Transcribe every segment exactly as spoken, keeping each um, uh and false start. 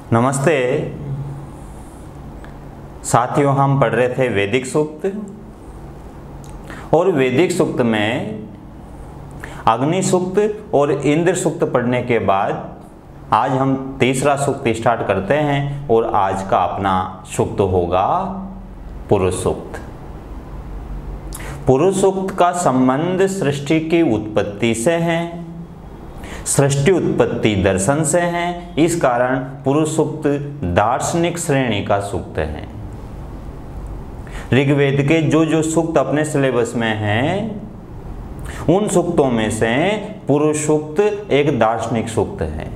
नमस्ते साथियों, हम पढ़ रहे थे वैदिक सूक्त और वैदिक सूक्त में अग्नि सूक्त और इंद्र सूक्त पढ़ने के बाद आज हम तीसरा सूक्त स्टार्ट करते हैं और आज का अपना सूक्त होगा पुरुष सूक्त। पुरुष सूक्त का संबंध सृष्टि की उत्पत्ति से है, सृष्टि उत्पत्ति दर्शन से है। इस कारण पुरुष सूक्त दार्शनिक श्रेणी का सूक्त है। ऋग्वेद के जो जो सूक्त अपने सिलेबस में हैं उन सूक्तों में से पुरुष सूक्त एक दार्शनिक सूक्त है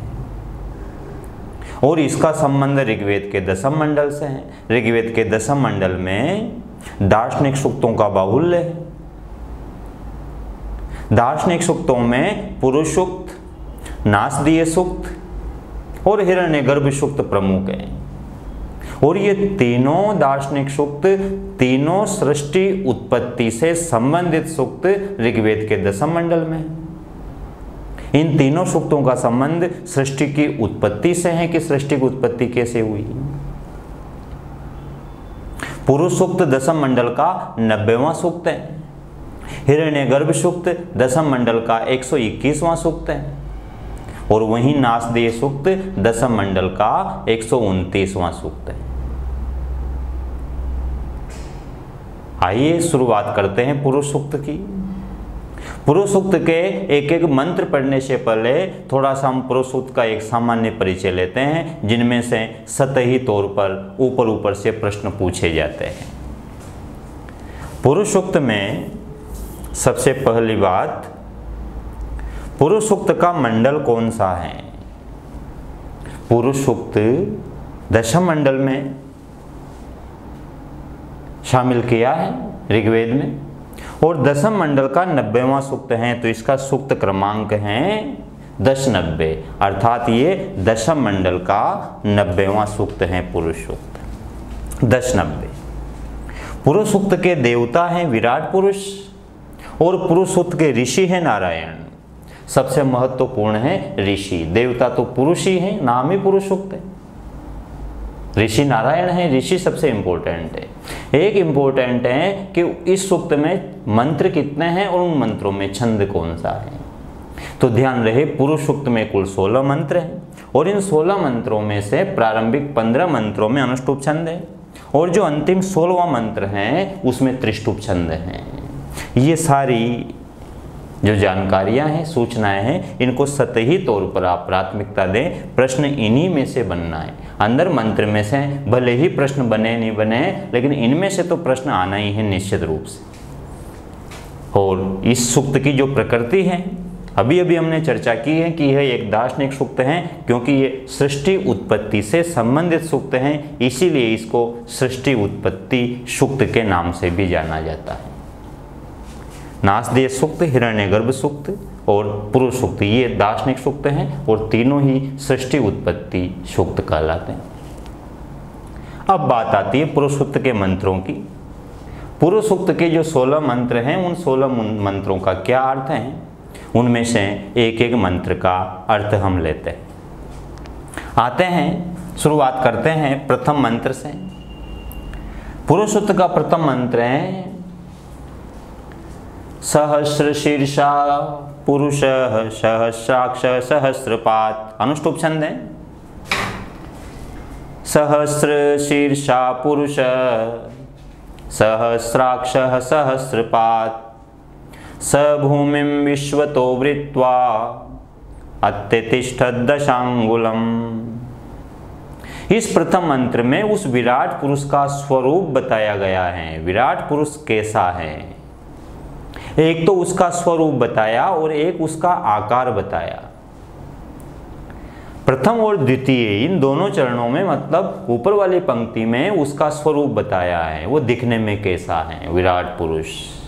और इसका संबंध ऋग्वेद के दशम मंडल से है। ऋग्वेद के दशम मंडल में दार्शनिक सूक्तों का बाहुल्य है। दार्शनिक सूक्तों में पुरुष सूक्त, नासदीय सूक्त और हिरण्यगर्भ सूक्त प्रमुख हैं और ये तीनों दार्शनिक सूक्त तीनों सृष्टि उत्पत्ति से संबंधित सूक्त ऋग्वेद के दशम मंडल में। इन तीनों सूक्तों का संबंध सृष्टि की उत्पत्ति से है कि सृष्टि की उत्पत्ति कैसे हुई। पुरुष सूक्त दशम मंडल का नब्बेवां सूक्त है। हिरण्यगर्भ सूक्त दशम मंडल का एक सौ इक्कीसवां सूक्त है और वहीं नासदीय सूक्त दशम मंडल का एक सौ उनतीसवां सूक्त है। आइए शुरुआत करते हैं पुरुष सूक्त की। पुरुष सूक्त के एक एक मंत्र पढ़ने से पहले थोड़ा सा हम पुरुष सूक्त का एक सामान्य परिचय लेते हैं, जिनमें से सतही तौर पर ऊपर ऊपर से प्रश्न पूछे जाते हैं। पुरुष सूक्त में सबसे पहली बात, पुरुष सूक्त का मंडल कौन सा है। पुरुष सूक्त दशम मंडल में शामिल किया है ऋग्वेद में और दशम मंडल का नब्बेवां सूक्त है, तो इसका सूक्त क्रमांक है दश नब्बे, अर्थात ये दशम मंडल का नब्बेवां सूक्त है पुरुष सूक्त दश नब्बे। पुरुष सूक्त के देवता हैं विराट पुरुष और पुरुष सूक्त के ऋषि हैं नारायण। सबसे महत्वपूर्ण है ऋषि, देवता तो पुरुष ही है, नाम ही पुरुष सूक्त है। ऋषि नारायण है, ऋषि सबसे इंपॉर्टेंट है। एक इंपॉर्टेंट है कि इस सूक्त में मंत्र कितने हैं और उन मंत्रों में छंद कौन सा है। तो ध्यान रहे, पुरुष सूक्त में कुल सोलह मंत्र हैं और इन सोलह मंत्रों में से प्रारंभिक पंद्रह मंत्रों में अनुष्टुप छंद है और जो अंतिम सोलहवां मंत्र हैं उसमें त्रिष्टुप छंद हैं। ये सारी जो जानकारियां हैं, सूचनाएं हैं, इनको सतही तौर पर आप प्राथमिकता दें। प्रश्न इन्हीं में से बनना है। अंदर मंत्र में से भले ही प्रश्न बने नहीं बने, लेकिन इनमें से तो प्रश्न आना ही है निश्चित रूप से। और इस सूक्त की जो प्रकृति है, अभी अभी हमने चर्चा की है कि यह एक दार्शनिक सूक्त है, क्योंकि ये सृष्टि उत्पत्ति से संबंधित सूक्त हैं, इसीलिए इसको सृष्टि उत्पत्ति सूक्त के नाम से भी जाना जाता है। नासदीय सूक्त, हिरण्यगर्भ सूक्त और पुरुष सूक्त ये दार्शनिक सूक्त हैं और तीनों ही सृष्टि उत्पत्ति सूक्त कहलाते हैं। अब बात आती है पुरुष सूक्त के मंत्रों की। पुरुष सूक्त के जो सोलह मंत्र हैं उन सोलह मंत्रों का क्या अर्थ है, उनमें से एक एक मंत्र का अर्थ हम लेते हैं। आते हैं, शुरुआत करते हैं प्रथम मंत्र से। पुरुष सूक्त का प्रथम मंत्र है सहस्र शीर्षा पुरुष सहस्राक्ष सहस्रपात। अनुष्टुप छंद है। सहस्र शीर्षा पुरुष सहस्राक्ष सहस्रपात स भूमिं विश्वतो वृत्वा अत्यतिष्ठत् दशांगुलम। इस प्रथम मंत्र में उस विराट पुरुष का स्वरूप बताया गया है। विराट पुरुष कैसा है, एक तो उसका स्वरूप बताया और एक उसका आकार बताया। प्रथम और द्वितीय इन दोनों चरणों में, मतलब ऊपर वाली पंक्ति में उसका स्वरूप बताया है, वो दिखने में कैसा है विराट पुरुष।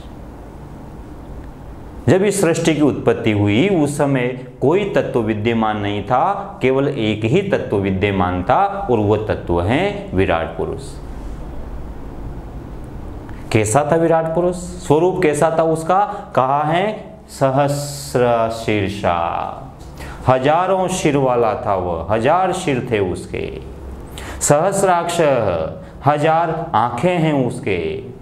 जब इस सृष्टि की उत्पत्ति हुई उस समय कोई तत्व विद्यमान नहीं था, केवल एक ही तत्व विद्यमान था और वो तत्व है विराट पुरुष। कैसा था विराट पुरुष, स्वरूप कैसा था उसका, कहा है सहस्र शीर्षा, हजारों सिर वाला था वह, हजार सिर थे उसके। सहस्राक्ष, हजार आंखें हैं उसके,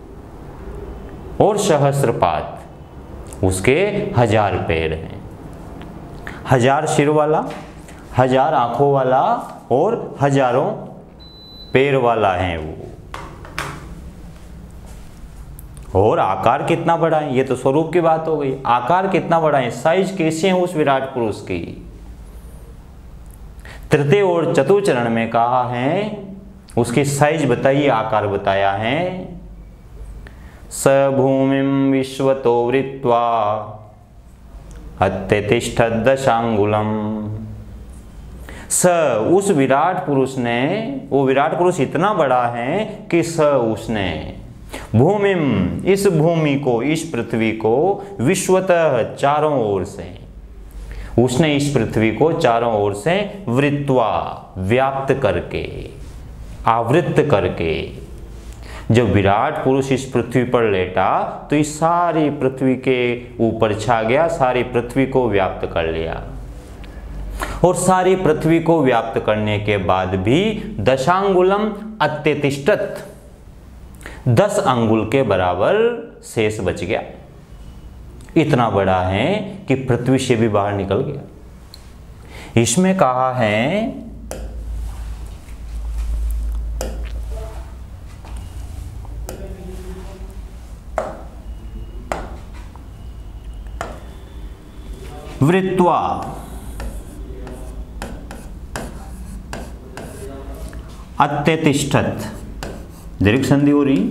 और सहस्रपाद, उसके हजार पैर हैं। हजार सिर वाला, हजार आंखों वाला और हजारों पैर वाला है वो। और आकार कितना बड़ा है, ये तो स्वरूप की बात हो गई। आकार कितना बड़ा है, साइज कैसे है उस विराट पुरुष की। तृतीय और चतुर्थ चरण में कहा है, उसकी साइज बताइए, आकार बताया है। स भूमिं विश्वतो वृत्वा अत्यतिष्ठत् दशांगुलम। स, उस विराट पुरुष ने, वो विराट पुरुष इतना बड़ा है कि स, उसने भूमिम, इस भूमि को, इस पृथ्वी को, विश्वतः, चारों ओर से, उसने इस पृथ्वी को चारों ओर से वृत्वा, व्याप्त करके, आवृत्त करके। जब विराट पुरुष इस पृथ्वी पर लेटा तो इस सारी पृथ्वी के ऊपर छा गया, सारी पृथ्वी को व्याप्त कर लिया। और सारी पृथ्वी को व्याप्त करने के बाद भी दशांगुलम अत्यतिष्ठत्, दस अंगुल के बराबर शेष बच गया। इतना बड़ा है कि पृथ्वी से भी बाहर निकल गया। इसमें कहा है वृत्वा अत्यतिष्ठत्, दीर्घ संधि हो रही,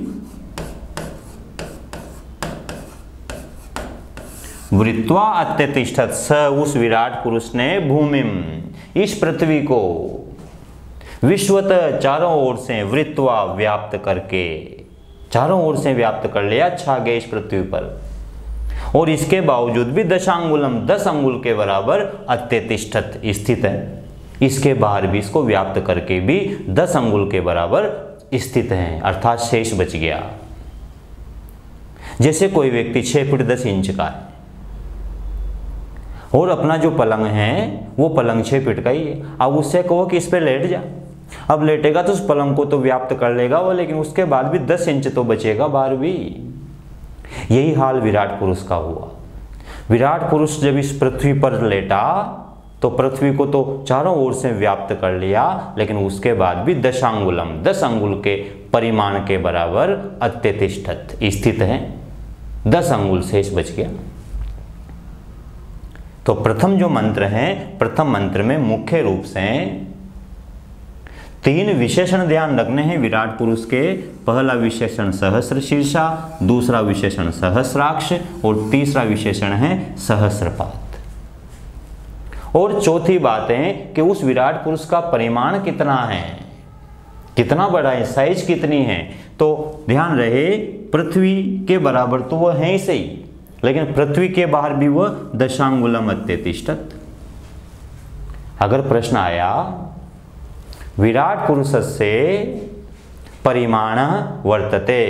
वृत्वा अत्यतिष्ठत्, स, उस विराट पुरुष ने भूमिम, इस पृथ्वी को, विश्वतः, चारों ओर से, वृत्वा, व्याप्त करके, चारों ओर से व्याप्त कर लिया, छा गए इस पृथ्वी पर। और इसके बावजूद भी दशांगुलम, दस अंगुल के बराबर अत्यतिष्ठत्, स्थित है। इसके बाहर भी, इसको व्याप्त करके भी दस अंगुल के बराबर स्थित है, अर्थात शेष बच गया। जैसे कोई व्यक्ति छह फीट दस इंच का है और अपना जो पलंग है वो पलंग छह फीट का ही है, अब उससे कहो कि इस पे लेट जा, अब लेटेगा तो उस पलंग को तो व्याप्त कर लेगा वो, लेकिन उसके बाद भी दस इंच तो बचेगा बाहर भी। यही हाल विराट पुरुष का हुआ। विराट पुरुष जब इस पृथ्वी पर लेटा तो पृथ्वी को तो चारों ओर से व्याप्त कर लिया, लेकिन उसके बाद भी दशांगुलम, दस अंगुल के परिमाण के बराबर अत्यतिष्ठत्, स्थित है, दस अंगुल शेष बच गया। तो प्रथम जो मंत्र है, प्रथम मंत्र में मुख्य रूप से तीन विशेषण ध्यान रखने हैं विराट पुरुष के। पहला विशेषण सहस्र शीर्षा, दूसरा विशेषण सहस्राक्ष और तीसरा विशेषण है सहस्रपाद। और चौथी बात है कि उस विराट पुरुष का परिमाण कितना है, कितना बड़ा है, साइज कितनी है। तो ध्यान रहे, पृथ्वी के बराबर तो वह है ही सही, लेकिन पृथ्वी के बाहर भी वह दशांगुलम अत्यतिष्ठत्। अगर प्रश्न आया विराट पुरुषस्य परिमाण वर्तते,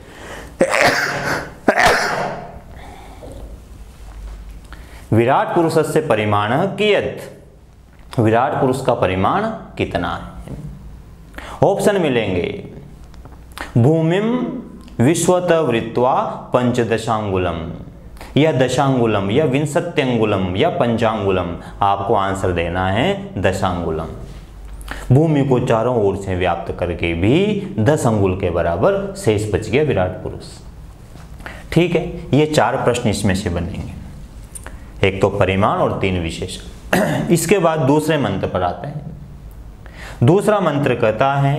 विराट पुरुषस्य परिमाण कियत्, विराट पुरुष का परिमाण कितना है। ऑप्शन मिलेंगे, भूमिम विश्वतः वृत्वा पंचदशांगुलम, या दशांगुलम, या विंशत्यंगुलम, या पंचांगुलम। आपको आंसर देना है दशांगुलम। भूमि को चारों ओर से व्याप्त करके भी दस अंगुल के बराबर शेष बच गया विराट पुरुष। ठीक है, ये चार प्रश्न इसमें से बनेंगे, एक तो परिमाण और तीन विशेषण। इसके बाद दूसरे मंत्र पर आते हैं। दूसरा मंत्र कहता है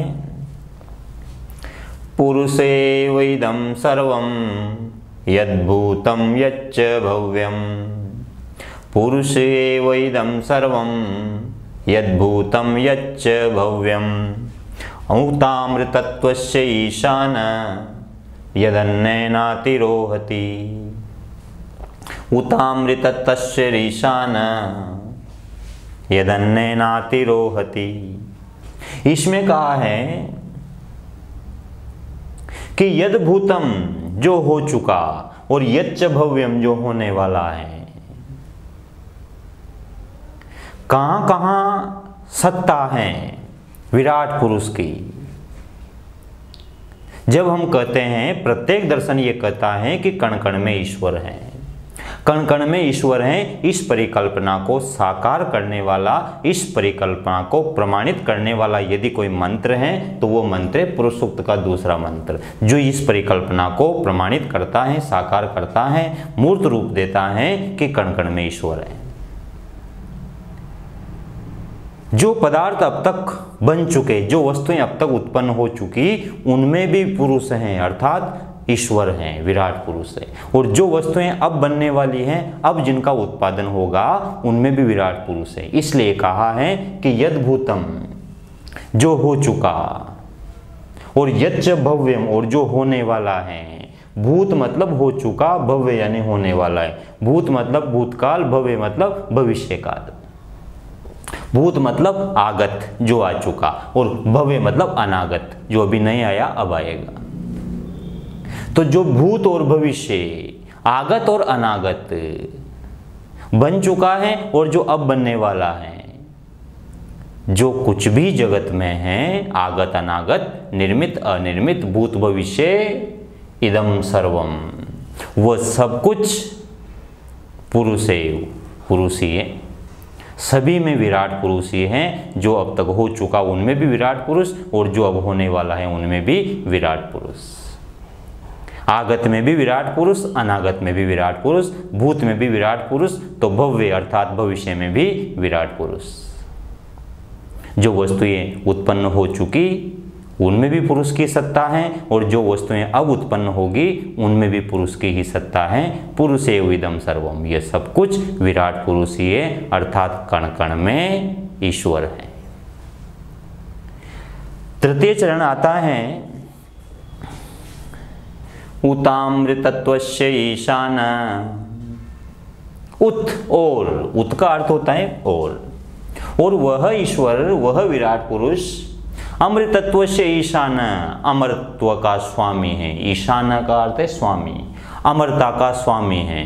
पुरुषे वैदम सर्वम यद्भूतम यच्च भव्यम, पुरुषे वैदम सर्वम यद्भूतम यच्च भव्यम, अमृतामृतत्वस्य ईशान यदन्नेनातिरोहति, उतामृतत्वस्य ईशान यदन्नेनातिरोहति। इसमें कहा है कि यद्भूतम, जो हो चुका, और यच्च भव्यम, जो होने वाला है। कहां कहां सत्ता है, विराट पुरुष की। जब हम कहते हैं, प्रत्येक दर्शन ये कहता है कि कण कण में ईश्वर है, कण कण में ईश्वर है, इस परिकल्पना को साकार करने वाला, इस परिकल्पना को प्रमाणित करने वाला यदि कोई मंत्र है तो वो मंत्र पुरुष सूक्त का दूसरा मंत्र, जो इस परिकल्पना को प्रमाणित करता है, साकार करता है, मूर्त रूप देता है कि कण कण में ईश्वर है। जो पदार्थ अब तक बन चुके, जो वस्तुएं अब तक उत्पन्न हो चुकी, उनमें भी पुरुष हैं, अर्थात ईश्वर हैं, विराट पुरुष है। और जो वस्तुएं अब बनने वाली हैं, अब जिनका उत्पादन होगा, उनमें भी विराट पुरुष है। इसलिए कहा है कि यद भूतम, जो हो चुका, और यच्च भव्यम, और जो होने वाला है। भूत मतलब हो चुका, भव्य यानी होने वाला है। भूत मतलब भूतकाल, भव्य मतलब भविष्य काल। भूत मतलब आगत, जो आ चुका, और भव्य मतलब अनागत, जो अभी नहीं आया, अब आएगा। तो जो भूत और भविष्य, आगत और अनागत बन चुका है और जो अब बनने वाला है, जो कुछ भी जगत में है, आगत अनागत, निर्मित अनिर्मित, भूत भविष्य, इदम सर्वम, वह सब कुछ पुरुष है, पुरुष ही है। सभी में विराट पुरुष ही हैं। जो अब तक हो चुका उनमें भी विराट पुरुष, और जो अब होने वाला है उनमें भी विराट पुरुष। आगत में भी विराट पुरुष, अनागत में भी विराट पुरुष, भूत में भी विराट पुरुष, तो भव्य अर्थात भविष्य में भी विराट पुरुष। जो वस्तुएं उत्पन्न हो चुकी उनमें भी पुरुष की सत्ता है, और जो वस्तुएं अब उत्पन्न होगी उनमें भी पुरुष की ही सत्ता है। पुरुष एव इदम सर्वम, ये सब कुछ विराट पुरुष ही है, अर्थात कण कण में ईश्वर है। तृतीय चरण आता है उतामृतत्वस्य ईशान। उत, और, उत का अर्थ होता है और, और वह ईश्वर, वह विराट पुरुष अमृतत्व से ईशान, अमरत्व का स्वामी है। ईशान का अर्थ है स्वामी, अमरता का स्वामी है।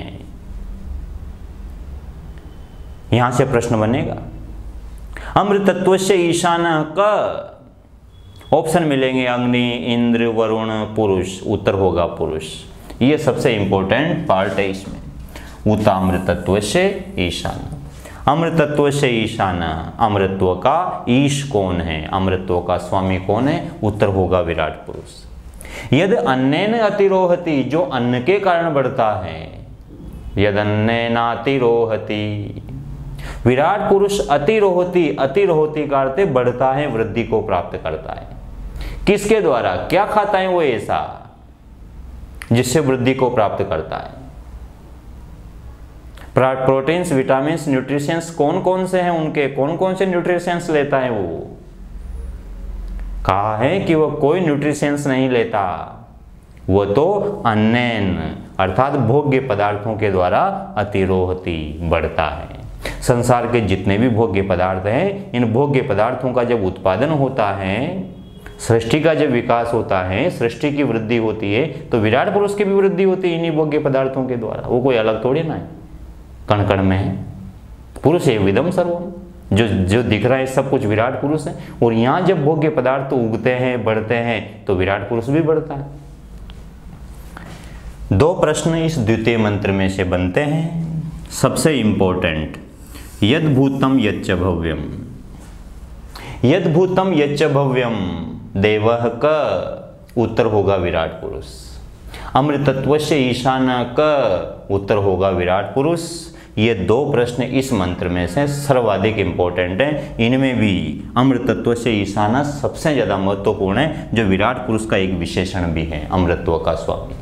यहां से प्रश्न बनेगा, अमृतत्व से ईशान का ऑप्शन मिलेंगे अग्नि, इंद्र, वरुण, पुरुष। उत्तर होगा पुरुष। ये सबसे इंपॉर्टेंट पार्ट है इसमें। उतामृतत्व से ईशान, अमृतत्व से ईशान, अमृतत्व का ईश कौन है, अमृतत्व का स्वामी कौन है? उत्तर होगा विराट पुरुष। यद अन्नेन अतिरोहति, जो अन्न के कारण बढ़ता है, यद अन्नेन अतिरोहति, विराट पुरुष अतिरोहति, अतिरोहति का अर्थ बढ़ता है, वृद्धि को प्राप्त करता है। किसके द्वारा? क्या खाता है वो ऐसा जिससे वृद्धि को प्राप्त करता है? प्रोटीन्स, विटामिन्स, न्यूट्रिशंस कौन कौन से हैं उनके, कौन कौन से न्यूट्रिशंस लेता है वो? कहा है कि वह कोई न्यूट्रिशंस नहीं लेता, वह तो अन्नैन अर्थात भोग्य पदार्थों के द्वारा अतिरोहति बढ़ता है। संसार के जितने भी भोग्य पदार्थ हैं, इन भोग्य पदार्थों का जब उत्पादन होता है, सृष्टि का जब विकास होता है, सृष्टि की वृद्धि होती है, तो विराट पुरुष की भी वृद्धि होती है इन्हीं भोग्य पदार्थों के द्वारा। वो कोई अलग थोड़ी ना है, कण कण में है। पुरुष एव इदं सर्वम, जो जो दिख रहा है सब कुछ विराट पुरुष है। और यहाँ जब भोग्य पदार्थ उगते हैं, बढ़ते हैं, तो विराट पुरुष भी बढ़ता है। दो प्रश्न इस द्वितीय मंत्र में से बनते हैं। सबसे इंपॉर्टेंट, यद भूतम यच्च भव्यम, यद भूतम यच्च भव्यम देवः क, उत्तर होगा विराट पुरुष। अमृतत्व से ईशान क, उत्तर होगा विराट पुरुष। ये दो प्रश्न इस मंत्र में से सर्वाधिक इंपॉर्टेंट हैं। इनमें भी अमृतत्व से ईशाना सबसे ज्यादा महत्वपूर्ण है, जो विराट पुरुष का एक विशेषण भी है, अमृतत्व का स्वामी।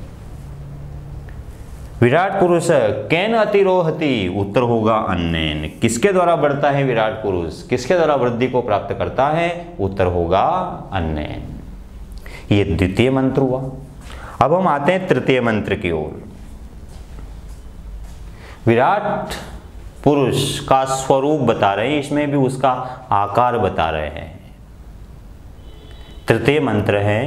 विराट पुरुष केन अतिरोहति, उत्तर होगा अन्नेन। किसके द्वारा बढ़ता है विराट पुरुष, किसके द्वारा वृद्धि को प्राप्त करता है? उत्तर होगा अन्नेन। ये द्वितीय मंत्र हुआ। अब हम आते हैं तृतीय मंत्र की ओर। विराट पुरुष का स्वरूप बता रहे हैं, इसमें भी उसका आकार बता रहे हैं। तृतीय मंत्र है,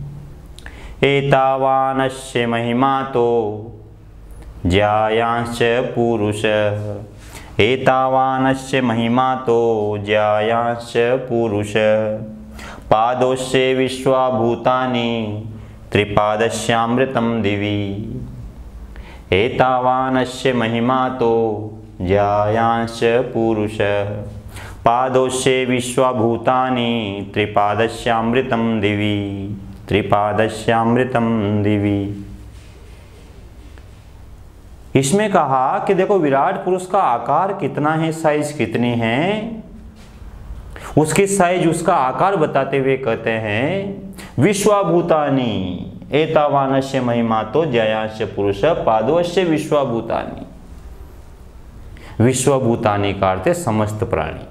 एतावानस्य महिमा तो ज्यायांश्च पुरुष, एतावानस्य महिमा तो ज्यायांश्च पुरुष। पादोश्चे विश्वा भूतानि त्रिपादस्यामृतं दिवि एतावानस्य महिमा तो ज्यायांश्च पुरुष पादोश्चे विश्वा भूतानि त्रिपादस्यामृतं दिवि त्रिपादस्यामृतं दिवि। इसमें कहा कि देखो विराट पुरुष का आकार कितना है, साइज कितनी है, उसकी साइज उसका आकार बताते हुए कहते हैं विश्वाभूतानि एतावानस्य महिमा तो जयांश पुरुष पादोश्च विश्वाभूतानि। विश्वभूतानि का अर्थ है समस्त प्राणी।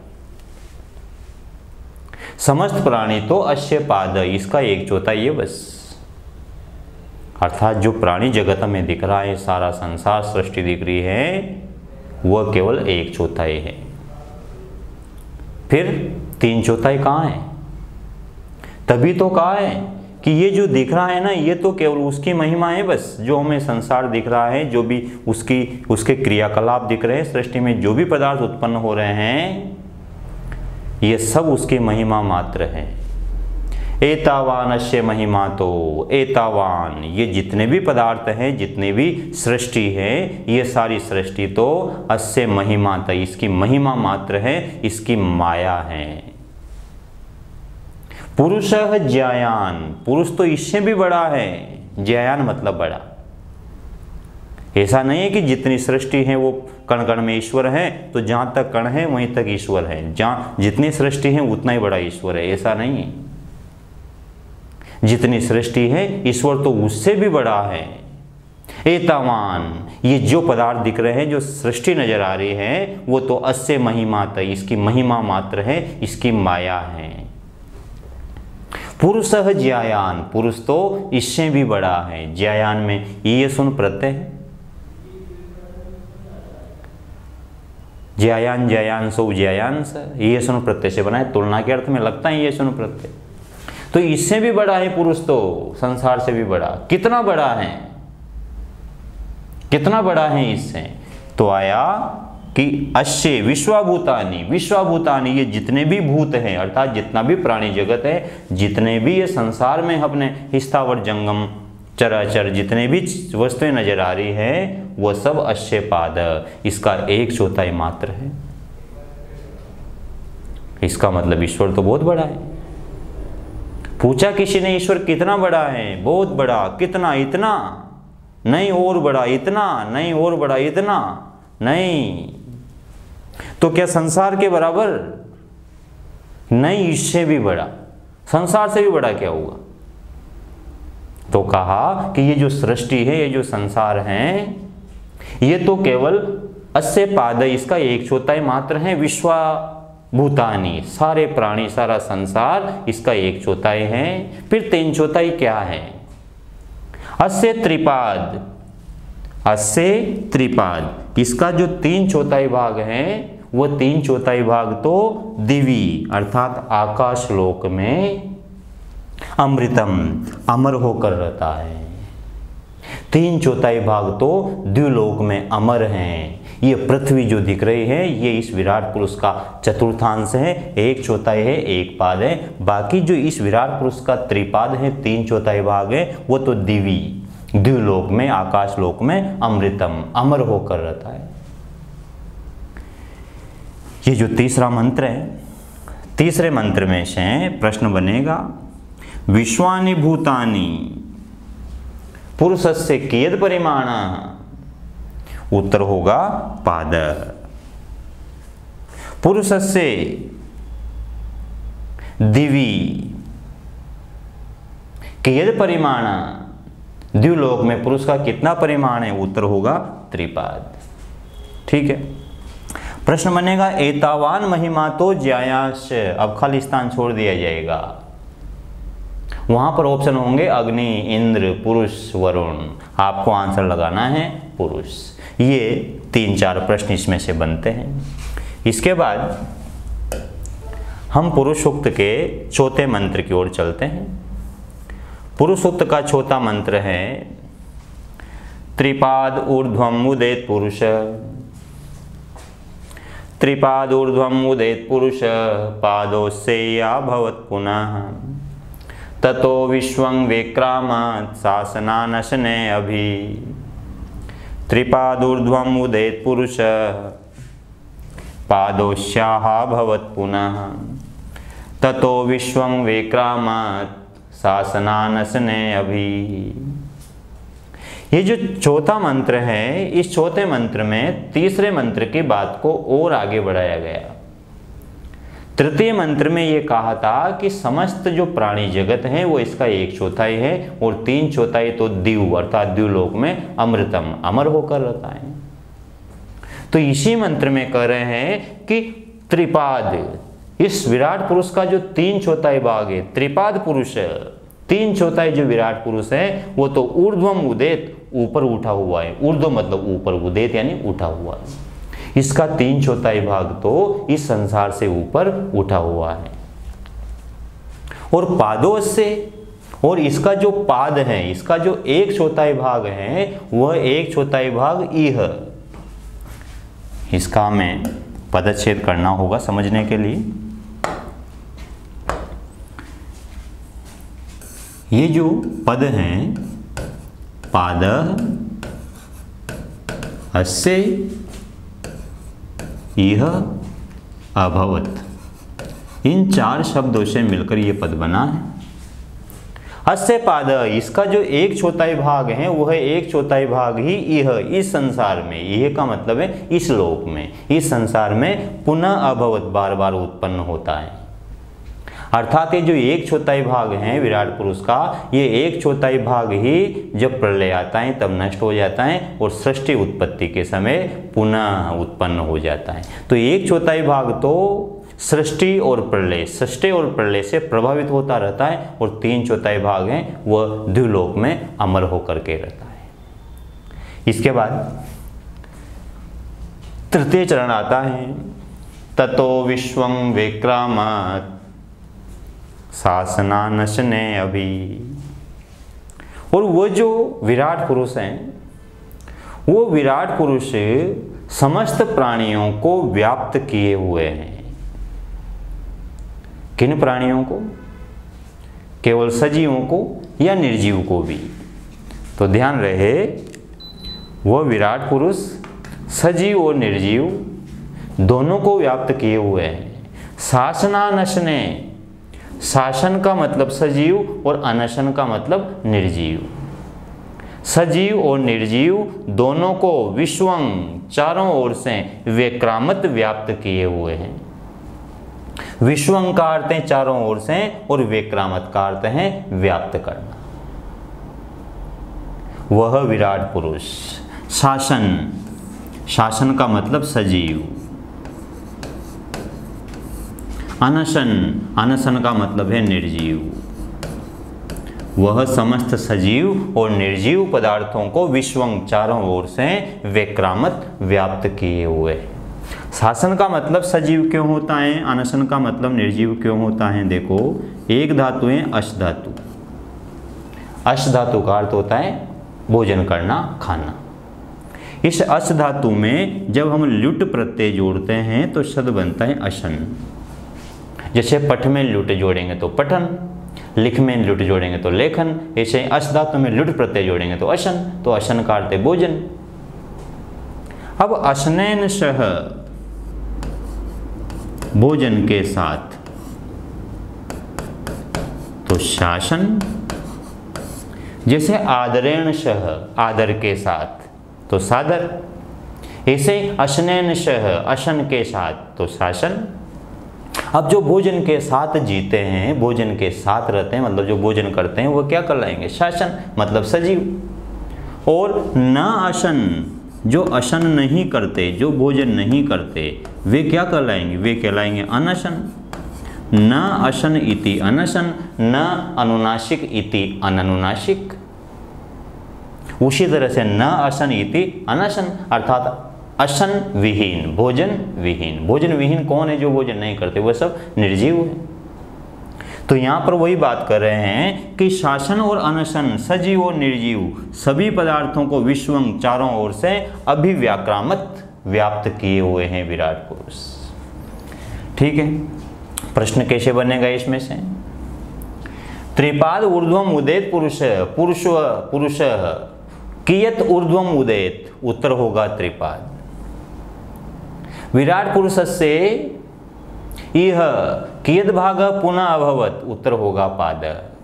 समस्त प्राणी तो अश्य पाद, इसका एक चौथाई है बस। अर्थात जो प्राणी जगत में दिख रहा है, सारा संसार सृष्टि दिख रही है, वह केवल एक चौथाई है। फिर तीन चौथाई कहाँ है? तभी तो कहा है कि ये जो दिख रहा है ना, ये तो केवल उसकी महिमा है बस। जो हमें संसार दिख रहा है, जो भी उसकी उसके क्रियाकलाप दिख रहे हैं, सृष्टि में जो भी पदार्थ उत्पन्न हो रहे हैं, ये सब उसकी महिमा मात्र है। एतावानस्य महिमा तो, एतावान ये जितने भी पदार्थ हैं, जितने भी सृष्टि है, ये सारी सृष्टि तो अस्य महिमा था, इसकी महिमा मात्र है, इसकी माया है। पुरुषः ज्यायान, पुरुष तो इससे भी बड़ा है। ज्यायान मतलब बड़ा। ऐसा नहीं है कि जितनी सृष्टि है वो कण कण में ईश्वर है, तो जहाँ तक कण है वहीं तक ईश्वर है। जहाँ जितनी सृष्टि है उतना ही बड़ा ईश्वर है, ऐसा नहीं है। जितनी सृष्टि है ईश्वर तो उससे भी बड़ा है। एतावान ये जो पदार्थ दिख रहे हैं, जो सृष्टि नजर आ रही है, वो तो अस्य महिमा था, इसकी महिमा मात्र है, इसकी माया है। पुरुषः ज्यायान, पुरुष तो इससे भी बड़ा है। ज्यायान में ये सुन प्रत्यय है। ज्यायान ज्यायान सो ज्यायांश, ये सुन प्रत्यय से बना है। तुलना के अर्थ में लगता है ये सुन प्रत्यय। तो इससे भी बड़ा है पुरुष, तो संसार से भी बड़ा। कितना बड़ा है? कितना बड़ा है इससे? तो आया कि अश्य विश्वाभूतानि, विश्वाभूतानि ये जितने भी भूत हैं, अर्थात जितना भी प्राणी जगत है, जितने भी ये संसार में अपने स्थावर जंगम चराचर जितने भी वस्तुएं नजर आ रही है, वह सब अश्य पाद, इसका एक चौथाई मात्र है। इसका मतलब ईश्वर तो बहुत बड़ा है। पूछा किसी ने ईश्वर कितना बड़ा है? बहुत बड़ा। कितना? इतना नहीं, और बड़ा। इतना नहीं, और बड़ा। इतना नहीं। तो क्या संसार के बराबर? नहीं, इससे भी बड़ा। संसार से भी बड़ा क्या होगा? तो कहा कि ये जो सृष्टि है, ये जो संसार है, ये तो केवल अस्य पाद, इसका एक चौथाई मात्र है। विश्वा भूतानि सारे प्राणी, सारा संसार, इसका एक चौथाई है। फिर तीन चौथाई क्या है? अस्य त्रिपाद, अस्य त्रिपाद इसका जो तीन चौथाई भाग है, वो तीन चौथाई भाग तो दिवी अर्थात आकाश लोक में अमृतम अमर होकर रहता है। तीन चौथाई भाग तो द्युलोक में अमर हैं। ये पृथ्वी जो दिख रही है, ये इस विराट पुरुष का चतुर्थांश है। एक चौथाई है, एक पाद है। बाकी जो इस विराट पुरुष का त्रिपाद है, तीन चौथाई भाग है, वो तो दिवी द्युलोक में, आकाश लोक में अमृतम अमर होकर रहता है। ये जो तीसरा मंत्र है, तीसरे मंत्र में से प्रश्न बनेगा विश्वानि भूतानि पुरुषस्य कियत् परिमाण? उत्तर होगा पाद। पुरुषस्य दिवी कियत् परिमाण? द्युलोक में पुरुष का कितना परिमाण है? उत्तर होगा त्रिपाद। ठीक है। प्रश्न बनेगा एतावान महिमा तो ज्यायांश। अब खाली स्थान छोड़ दिया जाएगा। वहां पर ऑप्शन होंगे अग्नि, इंद्र, पुरुष, वरुण। आपको आंसर लगाना है पुरुष। ये तीन चार प्रश्न इसमें से बनते हैं। इसके बाद हम पुरुष सूक्त के चौथे मंत्र की ओर चलते हैं। पुरुष सूक्त का चौथा मंत्र है त्रिपाद ऊर्ध्वम उदेत पुरुष त्रिपादूर्ध्वम् उदेत् पुरुष पादोस्सेयाभवत् पुनः ततो विश्वं विक्रामत् शासनानशने अभि। त्रिपादूर्ध्वम् उदेत् पुरुष पादोस्याभवत् पुनः ततो विश्वं विक्रामत् शासनानशने अभि। ये जो चौथा मंत्र है, इस चौथे मंत्र में तीसरे मंत्र की बात को और आगे बढ़ाया गया। तृतीय मंत्र में ये कहा था कि समस्त जो प्राणी जगत है वो इसका एक चौथाई है और तीन चौथाई तो दिव अर्थात द्युलोक में अमृतम अमर होकर रहता है। तो इसी मंत्र में कह रहे हैं कि त्रिपाद, इस विराट पुरुष का जो तीन चौथाई भाग है, त्रिपाद पुरुष, तीन चौथाई जो विराट पुरुष है वो तो ऊर्ध्वम उदेत, ऊपर उठा हुआ है। ऊर्ध्व मतलब ऊपर, उदेत यानी उठा हुआ है। इसका तीन चौथाई भाग तो इस संसार से ऊपर उठा हुआ है। और पादों से, और इसका जो पाद है, इसका जो एक चौथाई भाग है वह एक चौथाई भाग इह, इसका हमें पदच्छेद करना होगा समझने के लिए। ये जो पद हैं, पाद अस्य इह अभवत, इन चार शब्दों से मिलकर ये पद बना है। अस्य पाद, इसका जो एक चौथाई भाग है वह एक चौथाई भाग ही इह, इस संसार में, इह का मतलब है इस लोक में, इस संसार में पुनः अभवत, बार बार उत्पन्न होता है। अर्थात ये जो एक चौथाई भाग है विराट पुरुष का, ये एक चौथाई भाग ही जब प्रलय आता है तब नष्ट हो जाता है और सृष्टि उत्पत्ति के समय पुनः उत्पन्न हो जाता है। तो एक चौथाई भाग तो सृष्टि और प्रलय, सृष्टि और प्रलय से प्रभावित होता रहता है और तीन चौथाई भाग हैं वह द्युलोक में अमर होकर के रहता है। इसके बाद तृतीय चरण आता है, ततो विश्वं विक्रामत् शासनानशने अभि। और वो जो विराट पुरुष हैं, वो विराट पुरुष समस्त प्राणियों को व्याप्त किए हुए हैं। किन प्राणियों को? केवल सजीवों को या निर्जीव को भी? तो ध्यान रहे, वह विराट पुरुष सजीव और निर्जीव दोनों को व्याप्त किए हुए हैं। शासनानशने, शासन का मतलब सजीव और अनशन का मतलब निर्जीव। सजीव और निर्जीव दोनों को विश्वं, चारों ओर से विक्रामत व्याप्त किए हुए हैं। विश्वं का अर्थ है चारों ओर से और विक्रामत का अर्थ है व्याप्त करना। वह विराट पुरुष शासन, शासन का मतलब सजीव। अनशन, अनशन का मतलब है निर्जीव। वह समस्त सजीव और निर्जीव पदार्थों को विश्वं, चारों ओर से विक्रामत व्याप्त किए हुए। शासन का मतलब सजीव क्यों होता है, अनशन का मतलब निर्जीव क्यों होता है? देखो, एक धातु है अश धातु। अश धातु का अर्थ होता है भोजन करना, खाना। इस अश धातु में जब हम लुट प्रत्यय जोड़ते हैं तो शब्द बनता है अशन। जैसे पठ में लुट जोड़ेंगे तो पठन, लिख में लुट जोड़ेंगे तो लेखन, ऐसे अश धातु में लुट प्रत्यय जोड़ेंगे तो अशन, तो अशन का अर्थ है भोजन। अब अशनैन सह, भोजन के साथ, तो शासन। जैसे आदरेण सह, आदर के साथ, तो सादर। ऐसे अशनैन सह, अशन के साथ, तो शासन। अब जो भोजन के साथ जीते हैं, भोजन के साथ रहते हैं, मतलब जो भोजन करते हैं वो क्या कहलाएंगे? शासन, मतलब सजीव। और न अशन, जो अशन नहीं करते, जो भोजन नहीं करते, वे क्या कहलाएंगे? वे कहलाएंगे अनशन। न अशन इति अनशन, न अनुनासिक इति अननुनासिक। उसी तरह से न अशन इति अनशन, अर्थात अशन विहीन, भोजन विहीन। भोजन विहीन कौन है? जो भोजन नहीं करते, वह सब निर्जीव है। तो यहाँ पर वही बात कर रहे हैं कि शासन और अनशन, सजीव और निर्जीव, सभी पदार्थों को विश्वं, चारों ओर से अभिव्याक्रामत व्याप्त किए हुए हैं विराट पुरुष। ठीक है, प्रश्न कैसे बनेगा इसमें से? त्रिपाद ऊर्ध्वम उदेत पुरुष पुरुष पुरुष कियत ऊर्ध्वम उदेत, उत्तर होगा त्रिपाद। विराट पुरुष से इह कियत भाग पुनः अभवत, उत्तर होगा पाद।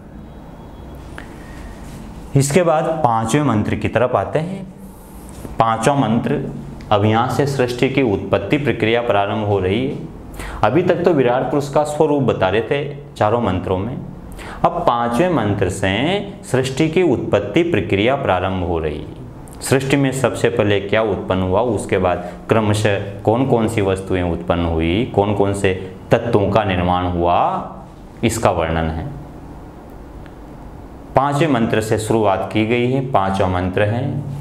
इसके बाद पांचवें मंत्र की तरफ आते हैं। पांचवा मंत्र, अब यहां से सृष्टि की उत्पत्ति प्रक्रिया प्रारंभ हो रही है। अभी तक तो विराट पुरुष का स्वरूप बता रहे थे चारों मंत्रों में, अब पांचवें मंत्र से सृष्टि की उत्पत्ति प्रक्रिया प्रारंभ हो रही है। सृष्टि में सबसे पहले क्या उत्पन्न हुआ, उसके बाद क्रमशः कौन कौन सी वस्तुएं उत्पन्न हुई, कौन कौन से तत्वों का निर्माण हुआ, इसका वर्णन है। पांचवें मंत्र से शुरुआत की गई है। पांचवा मंत्र है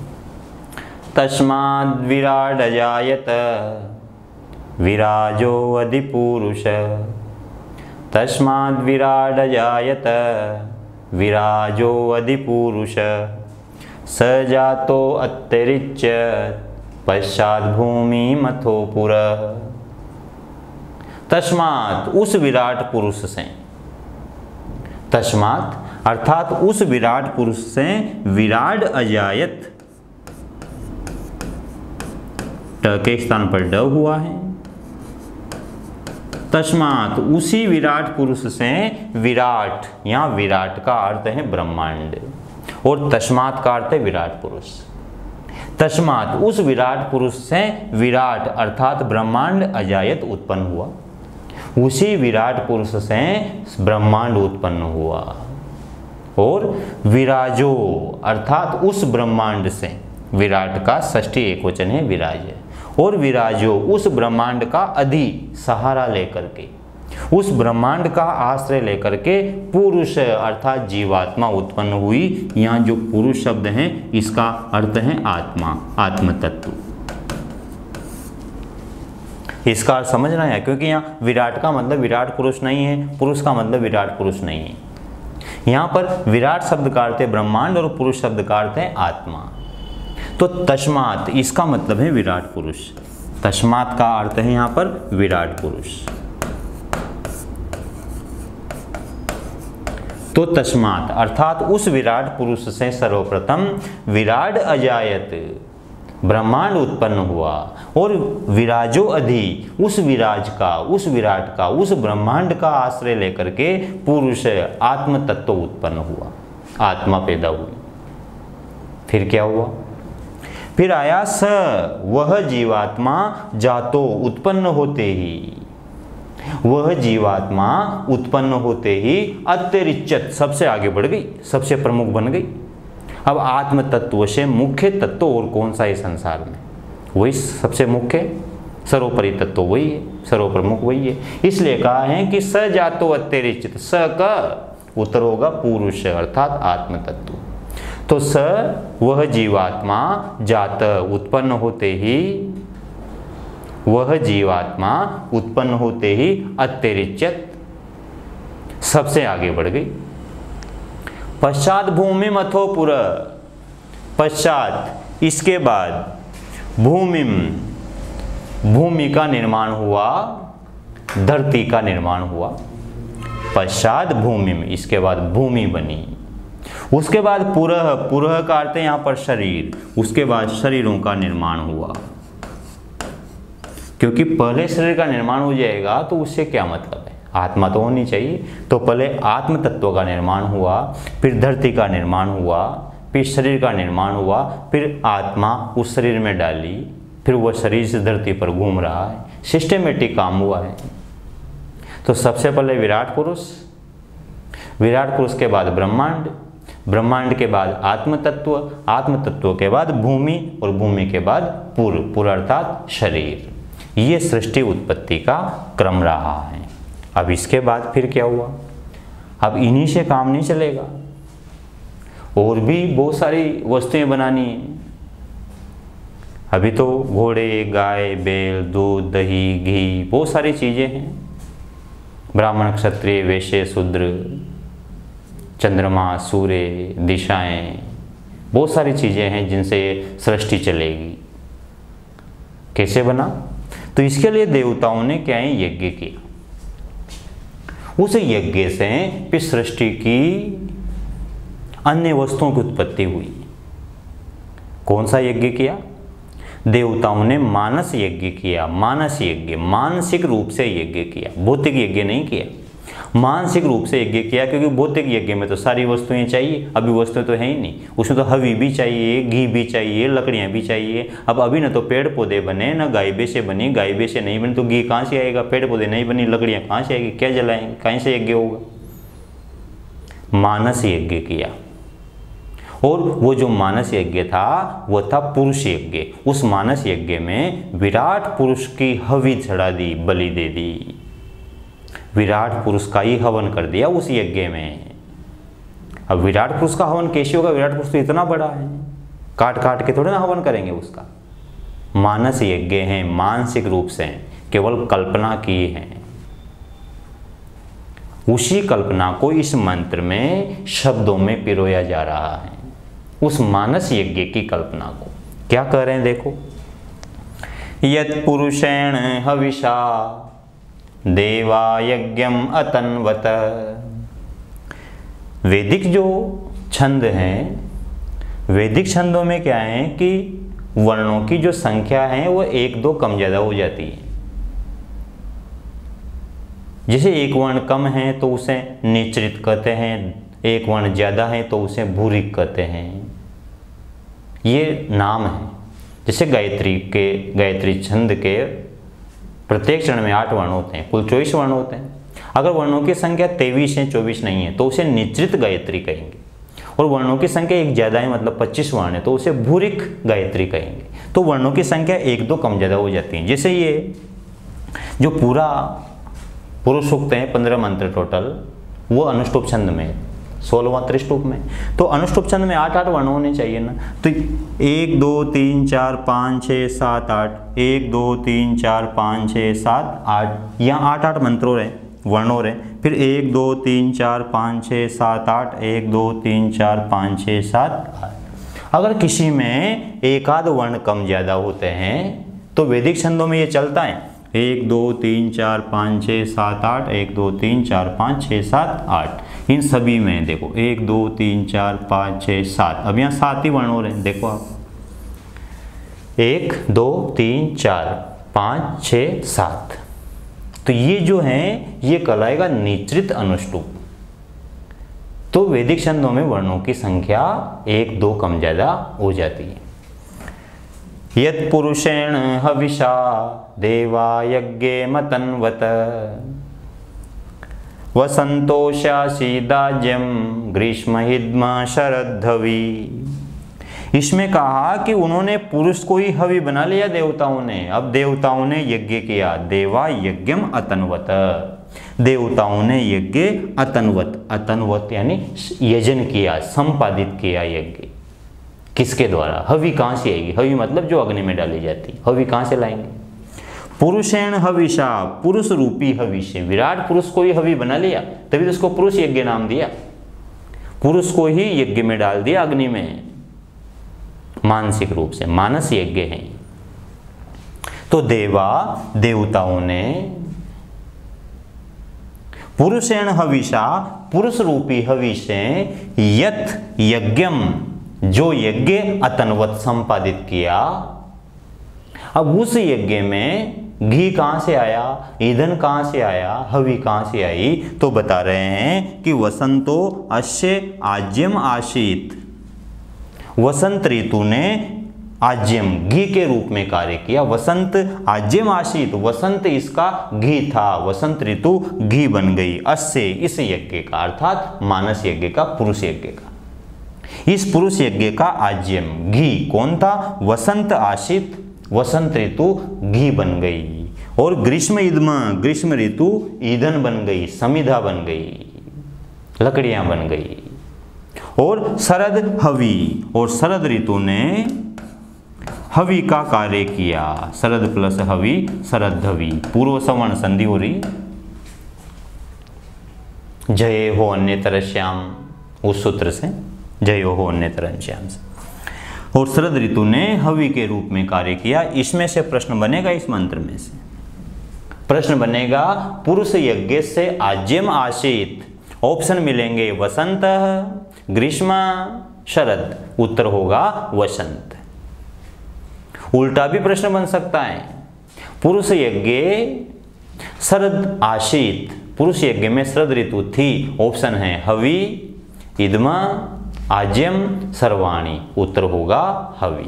तस्माद् विराड अजायत विराजो अधिपुरुष, तस्माद् विराड अजायत विराजो अधिपुरुष, स जातो अत्यरिच्य पश्चात् भूमि मथो पुरः। तस्मात्, उस विराट पुरुष से, तस्मात् अर्थात उस विराट पुरुष से विराड अजायत, ट के स्थान पर ड हुआ है। तस्मात् उसी विराट पुरुष से विराट, यहां विराट का अर्थ है ब्रह्मांड और तस्मात् का अर्थ है विराट पुरुष। तस्मात् उस विराट पुरुष से विराट अर्थात ब्रह्मांड अजायत उत्पन्न हुआ, उसी विराट पुरुष से ब्रह्मांड उत्पन्न हुआ। और विराजो अर्थात उस ब्रह्मांड से, विराट का षष्ठी एकवचन है विराज, और विराजो उस ब्रह्मांड का अधि सहारा लेकर के, उस ब्रह्मांड का आश्रय लेकर के पुरुष अर्थात जीवात्मा उत्पन्न हुई। यहाँ जो पुरुष शब्द है इसका अर्थ है आत्मा, आत्म तत्व। इसका अर्थ समझना है, क्योंकि यहाँ विराट का मतलब विराट पुरुष नहीं है, पुरुष का मतलब विराट पुरुष नहीं है। यहाँ पर विराट शब्द का अर्थ है ब्रह्मांड और पुरुष शब्द का अर्थ है आत्मा। तो तस्मात् इसका मतलब है विराट पुरुष, तस्मात् का अर्थ है यहाँ पर विराट पुरुष। तो तस्मात् अर्थात उस विराट पुरुष से सर्वप्रथम विराट अजायत ब्रह्मांड उत्पन्न हुआ, और विराजो अधि उस विराज का, उस विराट का, उस ब्रह्मांड का आश्रय लेकर के पुरुष आत्म तत्व उत्पन्न हुआ, आत्मा पैदा हुई। फिर क्या हुआ? फिर आया स, वह जीवात्मा जातो उत्पन्न होते ही, वह जीवात्मा उत्पन्न होते ही अत्यरिच्यत सबसे आगे बढ़ गई, सबसे प्रमुख बन गई। अब आत्म तत्व से मुख्य तत्व और कौन सा है संसार में? वही सबसे मुख्य सर्वोपरि तत्व वही है, सर्वप्रमुख वही है। इसलिए कहा है कि स जातो अत्यरिच्यत, स का उत्तर होगा पुरुष अर्थात आत्म तत्व। तो स वह जीवात्मा जात उत्पन्न होते ही, वह जीवात्मा उत्पन्न होते ही अत्यरिच्यत सबसे आगे बढ़ गई। पश्चात भूमि मथो पुर, पश्चात इसके बाद भूमि, भूमि का निर्माण हुआ, धरती का निर्माण हुआ। पश्चात भूमि, इसके बाद भूमि बनी। उसके बाद पुरह, पुरह का अर्थ है यहाँ पर शरीर, उसके बाद शरीरों का निर्माण हुआ। क्योंकि पहले शरीर का निर्माण हो जाएगा तो उससे क्या मतलब है, आत्मा तो होनी चाहिए। तो पहले आत्म तत्व का निर्माण हुआ, फिर धरती का निर्माण हुआ, फिर शरीर का निर्माण हुआ, फिर आत्मा उस शरीर में डाली, फिर वह शरीर से धरती पर घूम रहा है। सिस्टमेटिक काम हुआ है। तो सबसे पहले विराट पुरुष, विराट पुरुष के बाद ब्रह्मांड, ब्रह्मांड के बाद आत्म तत्व, आत्म तत्व के बाद भूमि, और भूमि के बाद पुर, पुर अर्थात शरीर। ये सृष्टि उत्पत्ति का क्रम रहा है। अब इसके बाद फिर क्या हुआ? अब इन्हीं से काम नहीं चलेगा, और भी बहुत सारी वस्तुएं बनानी है। अभी तो घोड़े, गाय, बैल, दूध, दही, घी, बहुत सारी चीजें हैं। ब्राह्मण, क्षत्रिय, वैश्य, शूद्र, चंद्रमा, सूर्य, दिशाएं, बहुत सारी चीजें हैं जिनसे सृष्टि चलेगी। कैसे बना? तो इसके लिए देवताओं ने क्या है, यज्ञ किया। उस यज्ञ से फिर सृष्टि की अन्य वस्तुओं की उत्पत्ति हुई। कौन सा यज्ञ किया? देवताओं ने मानस यज्ञ किया। मानस यज्ञ, मानसिक रूप से यज्ञ किया, भौतिक यज्ञ नहीं किया, मानसिक रूप से यज्ञ किया। क्योंकि भौतिक यज्ञ में तो सारी वस्तुएं चाहिए, अभी वस्तुएं तो है ही नहीं। उसमें तो हवी भी चाहिए, घी भी चाहिए, लकड़ियां भी चाहिए। अब अभी न तो पेड़ पौधे बने, न गाय भैंसे बनी। गाय भैंसे नहीं बनी तो घी कहाँ से आएगा? पेड़ पौधे नहीं बनी, लकड़ियां कहाँ से आएगी? क्या जलाएंगे? कहीं से यज्ञ होगा? मानस यज्ञ किया। और वो जो मानस यज्ञ था वो था पुरुष यज्ञ। उस मानस यज्ञ में विराट पुरुष की हवि चढ़ा दी, बलि दे दी। विराट पुरुष का ही हवन कर दिया उस यज्ञ में। अब विराट पुरुष का हवन कैसे होगा? विराट पुरुष तो इतना बड़ा है, काट काट के थोड़े ना हवन करेंगे उसका। मानस यज्ञ है, मानसिक रूप से केवल कल्पना की है। उसी कल्पना को इस मंत्र में शब्दों में पिरोया जा रहा है। उस मानस यज्ञ की कल्पना को क्या कह रहे हैं देखो। यत् पुरुषेण हविषा देवा यज्ञम अतन्वत। वैदिक जो छंद हैं, वैदिक छंदों में क्या है कि वर्णों की जो संख्या है वो एक दो कम ज़्यादा हो जाती है। जैसे एक वर्ण कम है तो उसे निचृत कहते हैं, एक वर्ण ज़्यादा है तो उसे भूरिक कहते हैं। ये नाम है। जैसे गायत्री के गायत्री छंद के प्रत्येक चरण में आठ वर्ण होते हैं, कुल चौबीस वर्ण होते हैं। अगर वर्णों की संख्या तेईस है, चौबीस नहीं है तो उसे निचृत गायत्री कहेंगे। और वर्णों की संख्या एक ज़्यादा है, मतलब पच्चीस वर्ण है, तो उसे भूरिक गायत्री कहेंगे। तो वर्णों की संख्या एक दो कम ज़्यादा हो जाती है। जैसे ये जो पूरा पुरुष सूक्त है, पंद्रह मंत्र टोटल, वो अनुष्टुप छंद में, सोलहवां त्रिष्टुप में। तो अनुष्टुप छंद में आठ आठ वर्ण होने चाहिए ना। तो एक दो तीन चार पाँच छः सात आठ, एक दो तीन चार पाँच छः सात आठ, यहाँ आठ आठ मंत्र हो रहे, वर्ण हो रहे। फिर एक दो तीन चार पाँच छः सात आठ, एक दो तीन चार पाँच छः सात आठ। अगर किसी में एक आध वर्ण कम ज़्यादा होते हैं तो वैदिक छंदों में ये चलता है, एक दो तीन चार पाँच छः सात आठ, एक दो तीन चार पाँच छः सात आठ। इन सभी में देखो एक दो तीन चार पाँच छः सात, अब यहाँ सात ही वर्ण हो रहे हैं। देखो आप, एक दो तीन चार पाँच छः सात। तो ये जो है ये कहलाएगा निचृत अनुष्टुप। तो वैदिक छंदों में वर्णों की संख्या एक दो कम ज़्यादा हो जाती है। यत् पुरुषेण हविषा देवा यज्ञे मतन्वत वसंतोषासीदाज्यम ग्रीष्महिद्म शरद्धवी। इसमें कहा कि उन्होंने पुरुष को ही हवि बना लिया देवताओं ने। अब देवताओं ने यज्ञ किया, देवा यज्ञम अतन्वत। देवताओं ने यज्ञ अतन्वत, अतन्वत यानी यजन किया, संपादित किया यज्ञ। किसके द्वारा? हवि कहाँ से आएगी? हवि मतलब जो अग्नि में डाली जाती। हवि कहाँ से लाएंगे? पुरुषेण हविषा, पुरुष रूपी हवि से। विराट पुरुष को ही हवि बना लिया, तभी तो उसको पुरुष यज्ञ नाम दिया। पुरुष को ही यज्ञ में डाल दिया अग्नि में, मानसिक रूप से। मानस यज्ञ है। तो देवा, देवताओं ने पुरुषेण हविषा, पुरुष रूपी हवि से यत् यज्ञम, जो यज्ञ अतन्वत संपादित किया। अब उस यज्ञ में घी कहाँ से आया, ईंधन कहाँ से आया, हवि कहाँ से आई? तो बता रहे हैं कि वसंतो अस्य आज्यम आशीत। वसंत ऋतु ने आज्यम, घी के रूप में कार्य किया। वसंत आज्यम आशीत, वसंत इसका घी था, वसंत ऋतु घी बन गई। अस्य, इस यज्ञ का, अर्थात मानस यज्ञ का, पुरुष यज्ञ का। इस पुरुष यज्ञ का आज्यम, घी कौन था? वसंत आशीत, वसंत ऋतु घी बन गई। और ग्रीष्म इद्म, ग्रीष्म ऋतु ईंधन बन गई, समिधा बन गई, लकड़ियां बन गई। और शरद हवि, और शरद ऋतु ने हवि का कार्य किया। शरद प्लस हवि, शरद हवि। पूर्व सवर्ण संधि हो रही। जय हो अन्यतर श्याम, उस सूत्र से जय हो अन्यतर श्याम से। और शरद ऋतु ने हवि के रूप में कार्य किया। इसमें से प्रश्न बनेगा, इस मंत्र में से प्रश्न बनेगा, पुरुष यज्ञ से आज्यम आशित। ऑप्शन मिलेंगे वसंत, ग्रीष्म, शरद। उत्तर होगा वसंत। उल्टा भी प्रश्न बन सकता है, पुरुष यज्ञ शरद आशित। पुरुष यज्ञ में शरद ऋतु थी। ऑप्शन है हवि, इदमा, आज्यम, सर्वाणी। उत्तर होगा हवि।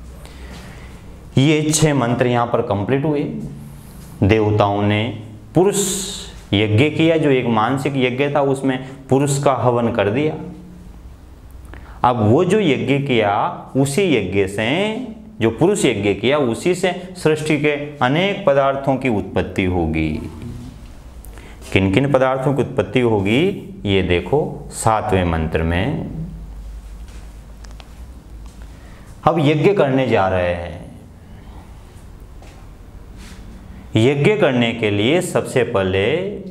ये छह मंत्र यहां पर कंप्लीट हुए। देवताओं ने पुरुष यज्ञ किया, जो एक मानसिक यज्ञ था, उसमें पुरुष का हवन कर दिया। अब वो जो यज्ञ किया, उसी यज्ञ से, जो पुरुष यज्ञ किया, उसी से सृष्टि के अनेक पदार्थों की उत्पत्ति होगी। किन किन पदार्थों की उत्पत्ति होगी, ये देखो सातवें मंत्र में। अब यज्ञ करने जा रहे हैं। यज्ञ करने के लिए सबसे पहले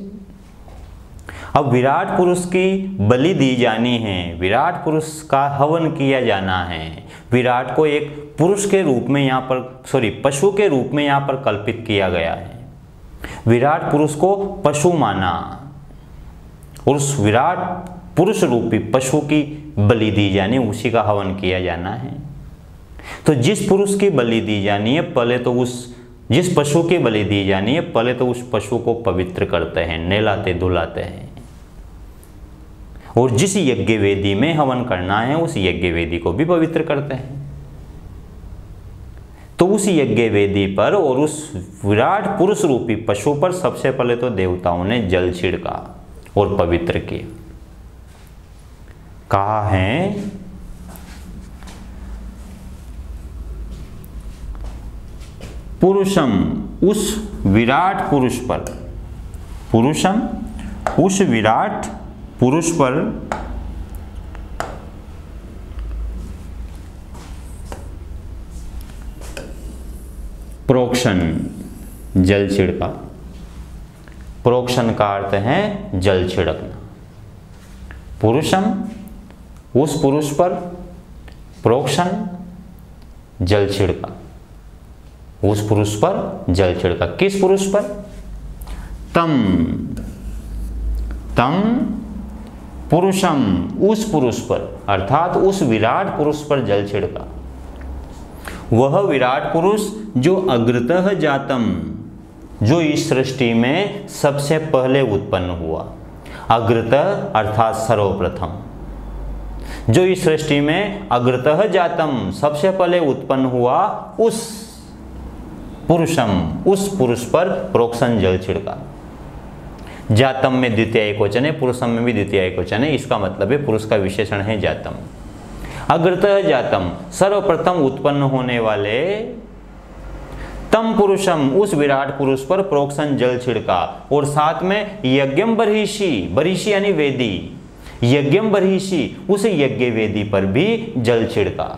अब विराट पुरुष की बलि दी जानी है, विराट पुरुष का हवन किया जाना है। विराट को एक पुरुष के रूप में यहाँ पर, सॉरी पशु के रूप में यहाँ पर कल्पित किया गया है। विराट पुरुष को पशु माना और उस विराट पुरुष रूपी पशु की बलि दी जानी, उसी का हवन किया जाना है। तो जिस पुरुष की बलि दी जानी है, पहले तो उस जिस पशु की बलि दी जानी है, पहले तो उस पशु को पवित्र करते हैं, नहलाते धुलाते हैं। और जिस यज्ञ वेदी में हवन करना है, उस यज्ञ वेदी को भी पवित्र करते हैं। तो उस यज्ञ वेदी पर और उस विराट पुरुष रूपी पशु पर सबसे पहले तो देवताओं ने जल छिड़का और पवित्र किया। कहा है पुरुषम, उस विराट पुरुष पर, पुरुषम उस विराट पुरुष पर प्रोक्षण, जल छिड़का। प्रोक्षण का अर्थ है जल छिड़कना। पुरुषम उस पुरुष पर, प्रोक्षण जल छिड़का, उस पुरुष पर जल छिड़का। किस पुरुष पर? तम, तम पुरुषम उस पुरुष पर, अर्थात उस विराट पुरुष पर जल छिड़का। वह विराट पुरुष जो अग्रतः जातम, जो इस सृष्टि में सबसे पहले उत्पन्न हुआ। अग्रतः अर्थात सर्वप्रथम, जो इस सृष्टि में अग्रतः जातम सबसे पहले उत्पन्न हुआ, उस पुरुषम उस पुरुष पर प्रोक्षण जल छिड़का। जातम में द्वितीय एकवचन है, पुरुषम में भी द्वितीय एकवचन है। इसका मतलब है पुरुष का विशेषण है जातम। अग्रतः जातम सर्वप्रथम उत्पन्न होने वाले, तम पुरुषम उस विराट पुरुष पर प्रोक्षण जल छिड़का। और साथ में यज्ञम बर्हिषि, बर्हिषि यानी वेदी, यज्ञम बर्हिषि उस यज्ञ वेदी पर भी जल छिड़का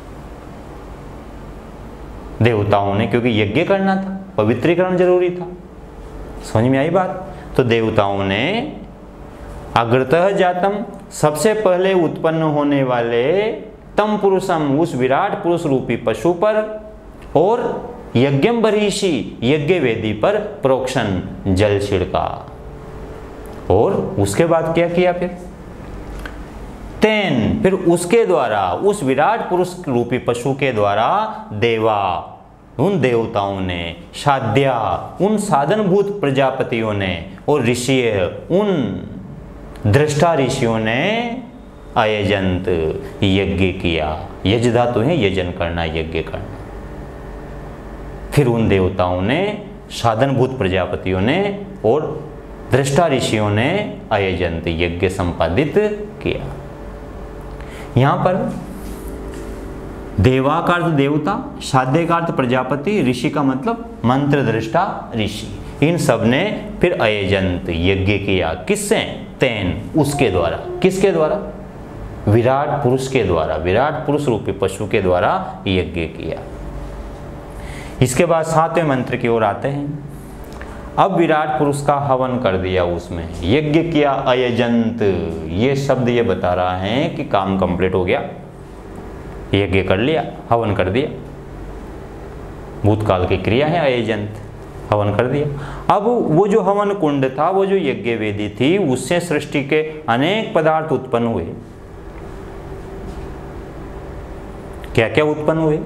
देवताओं ने, क्योंकि यज्ञ करना था, पवित्रीकरण जरूरी था। समझ में आई बात? तो देवताओं ने अग्रतः जातम सबसे पहले उत्पन्न होने वाले तम पुरुषम उस विराट पुरुष रूपी पशु पर और यज्ञम बर्हिषि यज्ञ वेदी पर प्रोक्षण जल छिड़का। और उसके बाद क्या किया? फिर तेन, फिर उसके द्वारा, उस विराट पुरुष रूपी पशु के द्वारा देवा, उन देवताओं ने, साध्या उन साधनभूत प्रजापतियों ने, और ऋषि उन दृष्टा ऋषियों ने अयजंत यज्ञ किया। यज धातु है यजन करना, यज्ञ करना। फिर उन देवताओं ने, साधनभूत प्रजापतियों ने और दृष्टा ऋषियों ने अयजंत यज्ञ संपादित किया। यहां पर देवा का अर्थ देवता, साध्य का अर्थ प्रजापति, ऋषि का मतलब मंत्र दृष्टा ऋषि। इन सब ने फिर अयजंत यज्ञ किया। किससे? तेन, उसके द्वारा। किसके द्वारा? विराट पुरुष के द्वारा, विराट पुरुष रूपी पशु के द्वारा यज्ञ किया। इसके बाद सातवें मंत्र की ओर आते हैं। अब विराट पुरुष का हवन कर दिया, उसमें यज्ञ किया अयजंत। ये शब्द ये बता रहा है कि काम कंप्लीट हो गया। यज्ञ कर लिया, हवन कर दिया, भूतकाल की क्रिया है अयजंत, हवन कर दिया। अब वो जो हवन कुंड था, वो जो यज्ञ वेदी थी, उससे सृष्टि के अनेक पदार्थ उत्पन्न हुए। क्या क्या उत्पन्न हुए?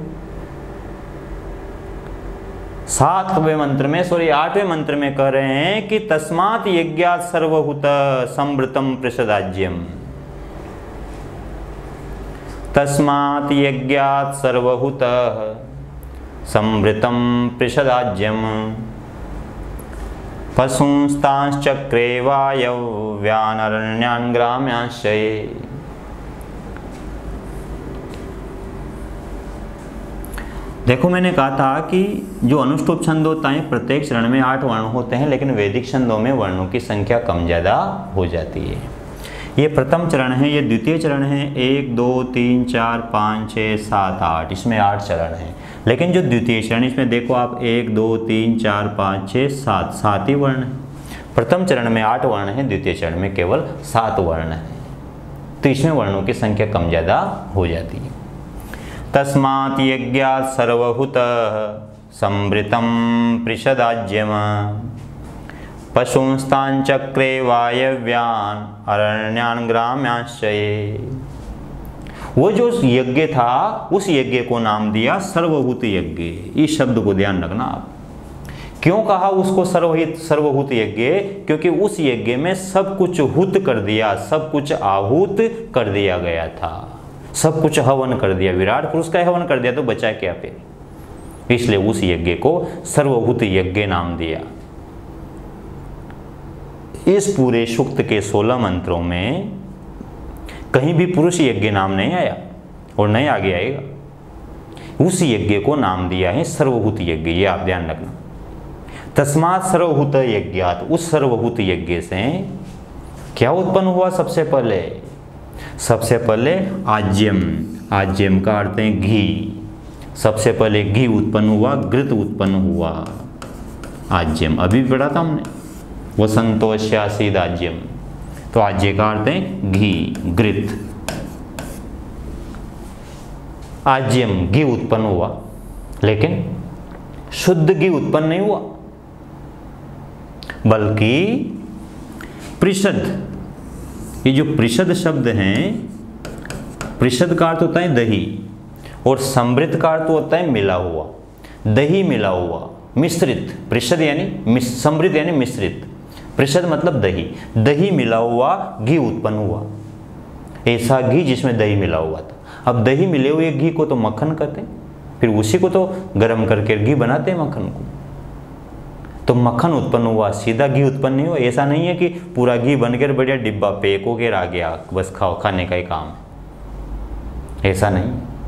सातवें मंत्र में, सॉरी आठवें मंत्र में कह रहे हैं कि तस्मात् यज्ञात् सर्वहुत संवृतम पृषदाज्यम। तस्मात् यज्ञात् सर्वहुत संवृतम पृषदाज्यम पशुंस्तांश्चक्रे वायव्यानरण्यान् ग्राम्यांश्चये। देखो, मैंने कहा था कि जो अनुष्टुप छंद होता है प्रत्येक चरण में आठ वर्ण होते हैं, लेकिन वैदिक छंदों में वर्णों की संख्या कम ज़्यादा हो जाती है। ये प्रथम चरण है, ये द्वितीय चरण है, एक दो तीन चार पाँच छः सात आठ, इसमें आठ चरण हैं। लेकिन जो द्वितीय चरण, इसमें देखो आप एक दो तीन चार पाँच छः सात, सात ही वर्ण हैं। प्रथम चरण में आठ वर्ण हैं, द्वितीय चरण में केवल सात वर्ण हैं, तो इसमें वर्णों की संख्या कम ज़्यादा हो जाती है। तस्मात् यज्ञात् सर्वहुत संवृतम पृषदाज्यम पशुंस्तांचक्रे वायव्यान अरण्यान ग्राम्यांश्चये। वो जो यज्ञ था, उस यज्ञ को नाम दिया सर्वभूत यज्ञ। इस शब्द को ध्यान रखना आप। क्यों कहा उसको सर्वहित सर्वभूत यज्ञ? क्योंकि उस यज्ञ में सब कुछ हुत कर दिया, सब कुछ आहूत कर दिया गया था, सब कुछ हवन कर दिया, विराट पुरुष का हवन कर दिया, तो बचा क्या फिर? इसलिए उस यज्ञ को सर्वभूत यज्ञ नाम दिया। इस पूरे सूक्त के सोलह मंत्रों में कहीं भी पुरुष यज्ञ नाम नहीं आया और नहीं आगे आएगा। उस यज्ञ को नाम दिया है सर्वभूत यज्ञ, ये आप ध्यान रखना। तस्मात् सर्वभूत यज्ञात्, उस सर्वभूत यज्ञ से क्या उत्पन्न हुआ? सबसे पहले सबसे पहले आज्यम। आज्यम का अर्थ है घी। सबसे पहले घी उत्पन्न हुआ, घृत उत्पन्न हुआ। आज्यम अभी भी पढ़ा था हमने, वसंतोष्यासीद आज्यम। तो आज्य का अर्थ है घी, घृत। आज्यम घी उत्पन्न हुआ, लेकिन शुद्ध घी उत्पन्न नहीं हुआ, बल्कि पृषद। ये जो पृषद शब्द हैं, पृषद का अर्थ होता है दही, और समृद्ध का अर्थ होता है मिला हुआ, दही मिला हुआ, मिश्रित। पृषद यानी समृद्ध यानी मिश्रित, पृषद मतलब दही। दही मिला हुआ घी उत्पन्न हुआ, ऐसा घी जिसमें दही मिला हुआ था। अब दही मिले हुए घी को तो मक्खन कहते हैं, फिर उसी को तो गर्म करके घी बनाते हैं मक्खन को, तो मक्खन उत्पन्न हुआ, सीधा घी उत्पन्न नहीं हुआ। ऐसा नहीं है कि पूरा घी बनकर बढ़िया डिब्बा पैक होकर आ गया, बस खाओ, खाने का ही काम है, ऐसा नहीं।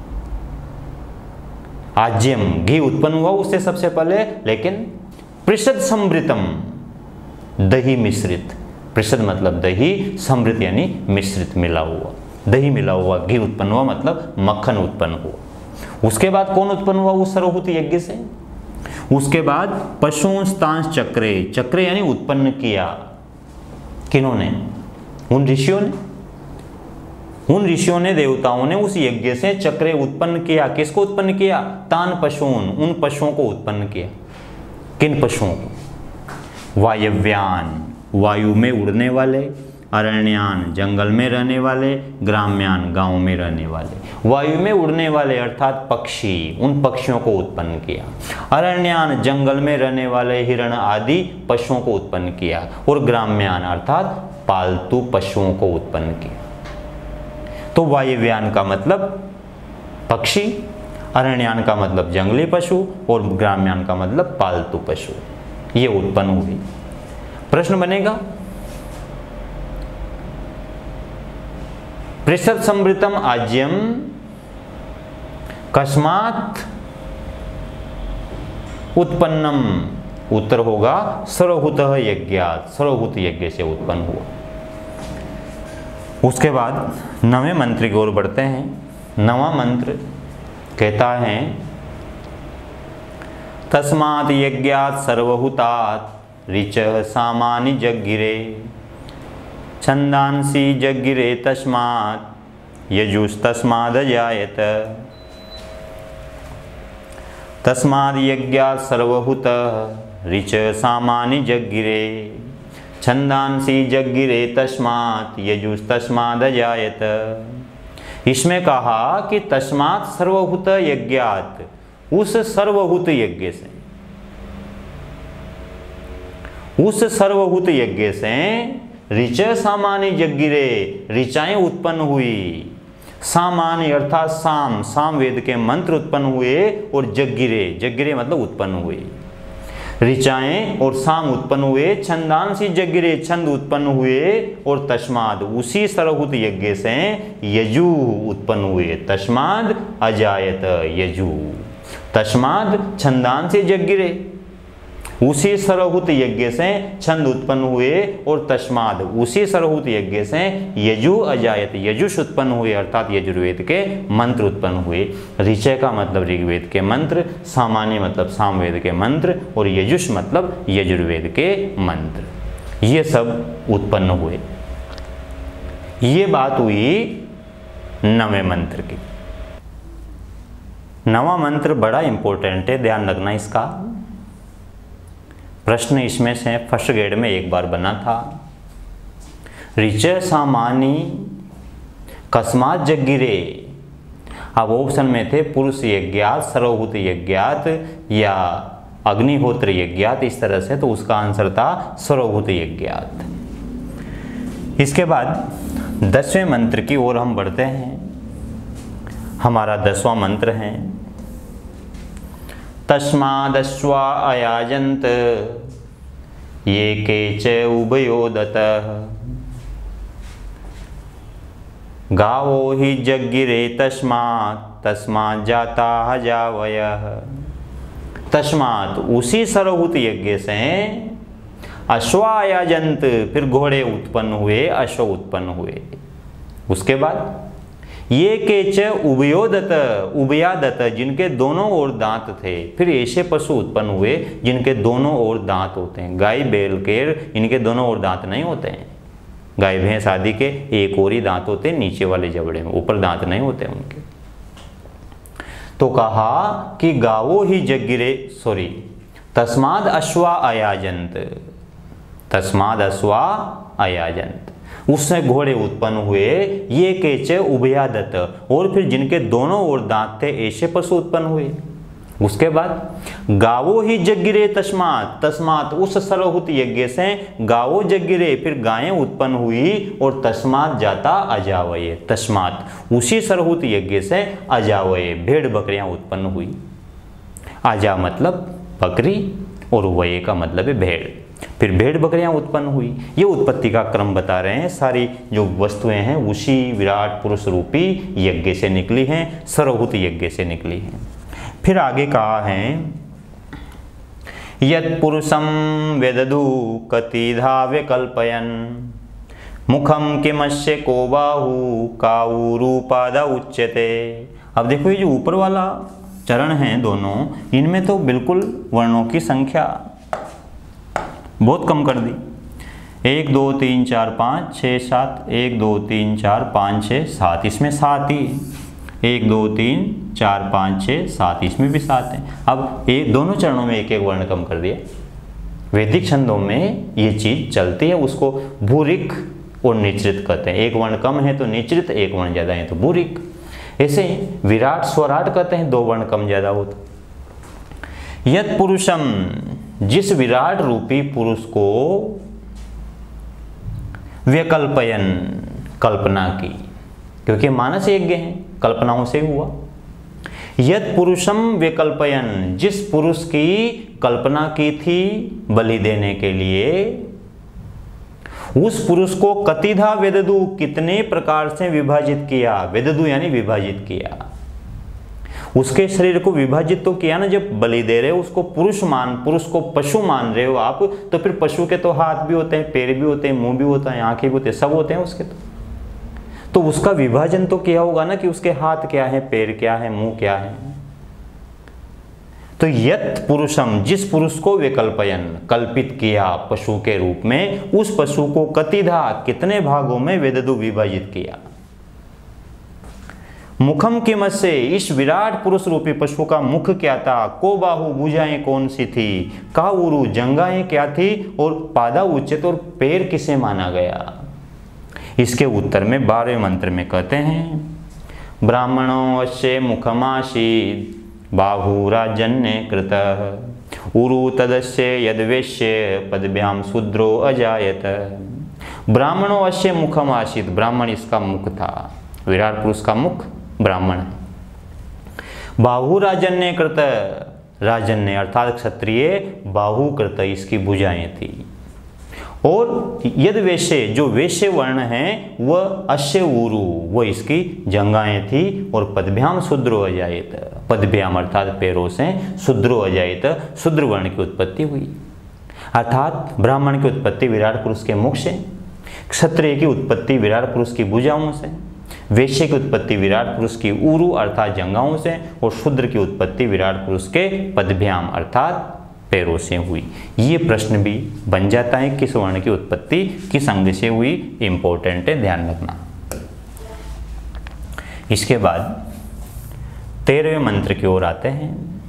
आज्यम घी उत्पन्न हुआ उससे सबसे पहले, लेकिन पृषद समृतम दही मिश्रित। पृषद मतलब दही, समृत यानी मिश्रित, मिला हुआ, दही मिला हुआ घी उत्पन्न हुआ, मतलब मक्खन उत्पन्न हुआ। उसके बाद कौन उत्पन्न हुआ उस सर्वभूत यज्ञ से? उसके बाद पशुंस्तांश चक्रे। चक्रे यानी उत्पन्न किया, किन्होंने? उन ऋषियों ने। उन ऋषियों ने, देवताओं ने उस यज्ञ से चक्रे उत्पन्न किया। किसको उत्पन्न किया? तान पशून, उन पशुओं को उत्पन्न किया। किन पशुओं को? वायव्यान, वायु में उड़ने वाले, अरण्यान, जंगल में रहने वाले, ग्राम्यान, गांव में रहने वाले। वायु में उड़ने वाले अर्थात पक्षी, उन पक्षियों को उत्पन्न किया। अरण्यान, जंगल में रहने वाले हिरण आदि पशुओं को उत्पन्न किया। और ग्राम्यान अर्थात पालतू पशुओं को उत्पन्न किया। तो वायव्यान का मतलब पक्षी, अरण्यान का मतलब जंगली पशु, और ग्राम्यान का मतलब पालतू पशु, ये उत्पन्न हुई। प्रश्न बनेगा, पृषद समृतम आज्यम कस्मात् उत्पन्नम? उत्तर होगा सर्वभूतः यज्ञात्, सर्वभूत यज्ञ से उत्पन्न हुआ। उसके बाद नवे मंत्र की ओर बढ़ते हैं। नवा मंत्र कहता है, तस्मात् यज्ञात् सर्वभूतात् ऋचः सामानि जग्गिरे छंदांसि जग्गिरे तस्मात् यजुस्तस्माद् जायत। तस्माद् यज्ञात् सर्वहुत ऋच सामानि जग्गिरे छंदांसि जग्गिरे तस्मात् यजुस्तस्माद् अजायत। इसमें कहा कि तस्मात् सर्वहुत यज्ञात्, उस सर्वहुत यज्ञ से, उस सर्वहुत यज्ञ से ऋच सामानि जग्गिरे, ऋचाएं उत्पन्न हुई। सामान्य अर्थात साम, साम वेद के मंत्र उत्पन्न हुए और जग्गिरे, जग्गिरे मतलब उत्पन्न हुए। ऋचाएं और साम उत्पन्न हुए, छंदांसी जग्गिरे, छंद उत्पन्न हुए और तस्माद, उसी सर्वहुत यज्ञ से यजु उत्पन्न हुए। तस्माद अजायत यजु, तस्माद छंदांसी जग्गिरे, उसी सर्वहुत यज्ञ से छंद उत्पन्न हुए और तस्माद, उसी सर्वहुत यज्ञ से यजु अजायत, यजुष उत्पन्न हुए अर्थात यजुर्वेद के मंत्र उत्पन्न हुए। ऋचय का मतलब ऋग्वेद के मंत्र, सामान्य मतलब सामवेद के मंत्र और यजुष मतलब यजुर्वेद के मंत्र, ये सब उत्पन्न हुए। ये बात हुई नवे मंत्र की। नवा मंत्र बड़ा इंपॉर्टेंट है, ध्यान रखना इसका। प्रश्न इसमें से फर्स्ट ग्रेड में एक बार बना था। ऋच सामानी कस्मात् जग्गिरे, अब ऑप्शन में थे पुरुष यज्ञात, सर्वभूत यज्ञात या अग्निहोत्र यज्ञात, इस तरह से, तो उसका आंसर था सर्वभूत यज्ञात। इसके बाद दसवें मंत्र की ओर हम बढ़ते हैं। हमारा दसवां मंत्र है तस्मादश्वा अयाजन्त ये के च उभयोदतः गावो हि जग्गिरे तस्मात् तस्मात् जाता हजावयः। तस्मात्, उसी सर्वभूत यज्ञ से अश्वा अयाजन्त, फिर घोड़े उत्पन्न हुए, अश्व उत्पन्न हुए। उसके बाद ये के च उभयोदत, उभयादत, जिनके दोनों ओर दांत थे, फिर ऐसे पशु उत्पन्न हुए जिनके दोनों ओर दांत होते हैं। गाय बैल केर, इनके दोनों ओर दांत नहीं होते हैं। गाय भैंस आदि के एक और ही दांत होते हैं, नीचे वाले जबड़े में, ऊपर दांत नहीं होते उनके। तो कहा कि गावो ही जग्गिरे, सॉरी, तस्माद अश्वा अयाजंत, तस्माद अश्वा अयाजंत, उससे घोड़े उत्पन्न हुए। ये के च उभयादत, और फिर जिनके दोनों ओर दांत थे ऐसे पशु उत्पन्न हुए। उसके बाद गावो ही जग्गिरे तस्मात, तस्मात उस सर्वभूत यज्ञ से गावो जग्गिरे, फिर गायें उत्पन्न हुई और तस्मात जाता अजावये, तस्मात उसी सर्वभूत यज्ञ से अजावये, भेड़ बकरियां उत्पन्न हुई। आजा मतलब बकरी और वये का मतलब है भेड़, फिर भेड़ बकरियां उत्पन्न हुई। ये उत्पत्ति का क्रम बता रहे हैं। सारी जो वस्तुएं हैं उसी विराट पुरुष रूपी यज्ञ से निकली हैं, सर्वभूत यज्ञ से निकली हैं। फिर आगे कहा है यत् पुरुषम वेदधु कतिधा विकल्पयन् मुखम किमस्य को बाहु काऊ रूपाद उच्यते। अब देखो ये जो ऊपर वाला चरण है दोनों, इनमें तो बिल्कुल वर्णों की संख्या बहुत कम कर दी। एक दो तीन चार पाँच छः सात, एक दो तीन चार पाँच छः सात, इसमें सात ही, एक दो तीन चार पाँच छः सात, इसमें भी सात है। अब एक दोनों चरणों में एक एक वर्ण कम कर दिया। वैदिक छंदों में ये चीज़ चलती है, उसको भूरिक और निचृत कहते हैं। एक वर्ण कम है तो निचृत, एक वर्ण ज़्यादा है तो भूरिक। ऐसे विराट स्वराट कहते हैं, दो वर्ण कम ज़्यादा हो तो। यत् पुरुषम, जिस विराट रूपी पुरुष को व्यकल्पयन, कल्पना की, क्योंकि मानस यज्ञ है, कल्पनाओं से हुआ। यत् पुरुषम व्यकल्पयन, जिस पुरुष की कल्पना की थी बलि देने के लिए, उस पुरुष को कतिधा वेददु, कितने प्रकार से विभाजित किया। वेददु यानी विभाजित किया, उसके शरीर को विभाजित तो किया ना। जब बलि दे रहे हो उसको पुरुष मान, पुरुष को पशु मान रहे हो आप, तो फिर पशु के तो हाथ भी होते हैं, पैर भी होते हैं, मुंह भी होता है, आंखें भी होते हैं, सब होते हैं उसके। तो तो उसका विभाजन तो किया होगा ना कि उसके हाथ क्या है, पैर क्या है, मुंह क्या है। तो यत् पुरुषम, जिस पुरुष को विकल्पयन, कल्पित किया पशु के रूप में, उस पशु को कतिधा, कितने भागों में वेददु विभाजित किया। मुखम के मत से इस विराट पुरुष रूपी पशु का मुख क्या था, को बाहु भुजाएं कौन सी थी, का उरु जंगाएं क्या थी, और पादा उच्चत और पैर किसे माना गया। इसके उत्तर में बारहवें मंत्र में कहते हैं ब्राह्मणों अश्य मुखमासीद बाहुराजन्य कृत उरु तदस्य यदवेश्य पदभ्याम शूद्रो अजायत। ब्राह्मणों अश्य मुखमासीद, ब्राह्मण इसका मुख था, विराट पुरुष का मुख ब्राह्मण है। बाहु राजन्य कृत, राजन्य अर्थात क्षत्रिय, बाहु कृत इसकी भुजाएं थी। और यद वैश्य, जो वैश्य वर्ण है वह अश्य उरु, वह इसकी जंगाएं थी। और पदभ्याम शूद्रो अजायत, पदभ्याम अर्थात पैरों से, शूद्रो अजायत शूद्र वर्ण की उत्पत्ति हुई। अर्थात ब्राह्मण की उत्पत्ति विराट पुरुष के मुख से, क्षत्रिय की उत्पत्ति विराट पुरुष की भुजाओं से, वैश्य की उत्पत्ति विराट पुरुष की उरु अर्थात जंगाओं से, और शूद्र की उत्पत्ति विराट पुरुष के पदभ्याम अर्थात पैरों से हुई। ये प्रश्न भी बन जाता है किस वर्ण की उत्पत्ति किस अंग से हुई, इंपॉर्टेंट है, ध्यान रखना। इसके बाद तेरहवें मंत्र की ओर आते हैं।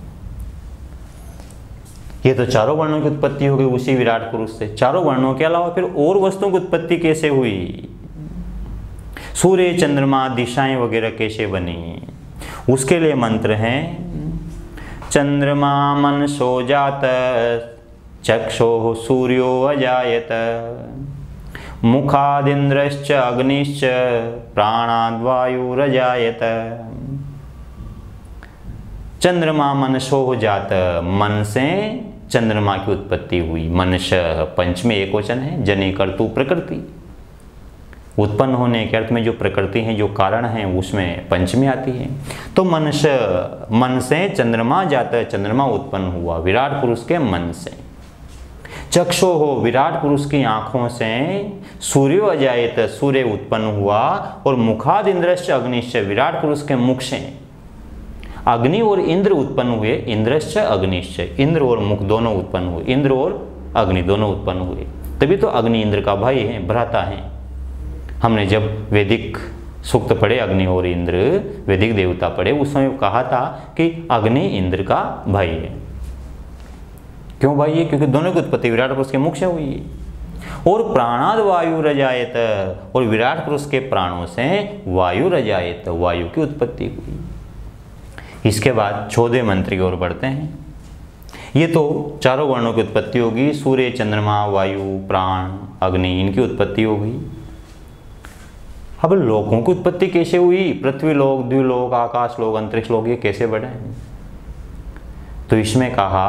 ये तो चारों वर्णों की उत्पत्ति हो गई उसी विराट पुरुष से। चारों वर्णों के अलावा फिर और वस्तुओं की उत्पत्ति कैसे हुई, सूर्य चंद्रमा दिशाएं वगैरह कैसे बनी, उसके लिए मंत्र हैं चंद्रमा मनसो जात चक्षो सूर्यो अजायत मुखादिंद्रश्च अग्निश्च प्राणाद्वायुरजायत। चंद्रमा मनसो जात, मन से चंद्रमा की उत्पत्ति हुई। मनश पंचमी एक वचन है, जनि कर्तु प्रकृति, उत्पन्न होने के अर्थ में जो प्रकृति है, जो कारण है, उसमें पंचमी आती है। तो मनश, मन से चंद्रमा जाता है, चंद्रमा उत्पन्न हुआ विराट पुरुष के मन से। चक्षो हो, विराट पुरुष की आंखों से सूर्यो अजायत, सूर्य उत्पन्न हुआ। और मुखाद इंद्रश्च अग्निश्च, विराट पुरुष के मुख से अग्नि और इंद्र उत्पन्न हुए। इंद्रश्च अग्निश्च, इंद्र और मुख दोनों उत्पन्न हुए, इंद्र और अग्नि दोनों उत्पन्न हुए। तभी तो अग्नि इंद्र का भाई है, भ्राता है। हमने जब वैदिक सूक्त पढ़े, अग्नि और इंद्र वैदिक देवता पढ़े, उस समय कहा था कि अग्नि इंद्र का भाई है। क्यों भाई है? क्योंकि दोनों की उत्पत्ति विराट पुरुष के मुख से हुई है। और प्राणाद वायु रजायत, और विराट पुरुष के प्राणों से वायु रजायत, वायु की उत्पत्ति हुई। इसके बाद चौदह मंत्र की ओर बढ़ते हैं। ये तो चारों वर्णों की उत्पत्ति होगी, सूर्य चंद्रमा वायु प्राण अग्नि, इनकी उत्पत्ति हो गई। अब लोकों की उत्पत्ति कैसे हुई, पृथ्वी लोक, द्विलोक, आकाश लोक, अंतरिक्ष लोक, ये कैसे बढ़े? तो इसमें कहा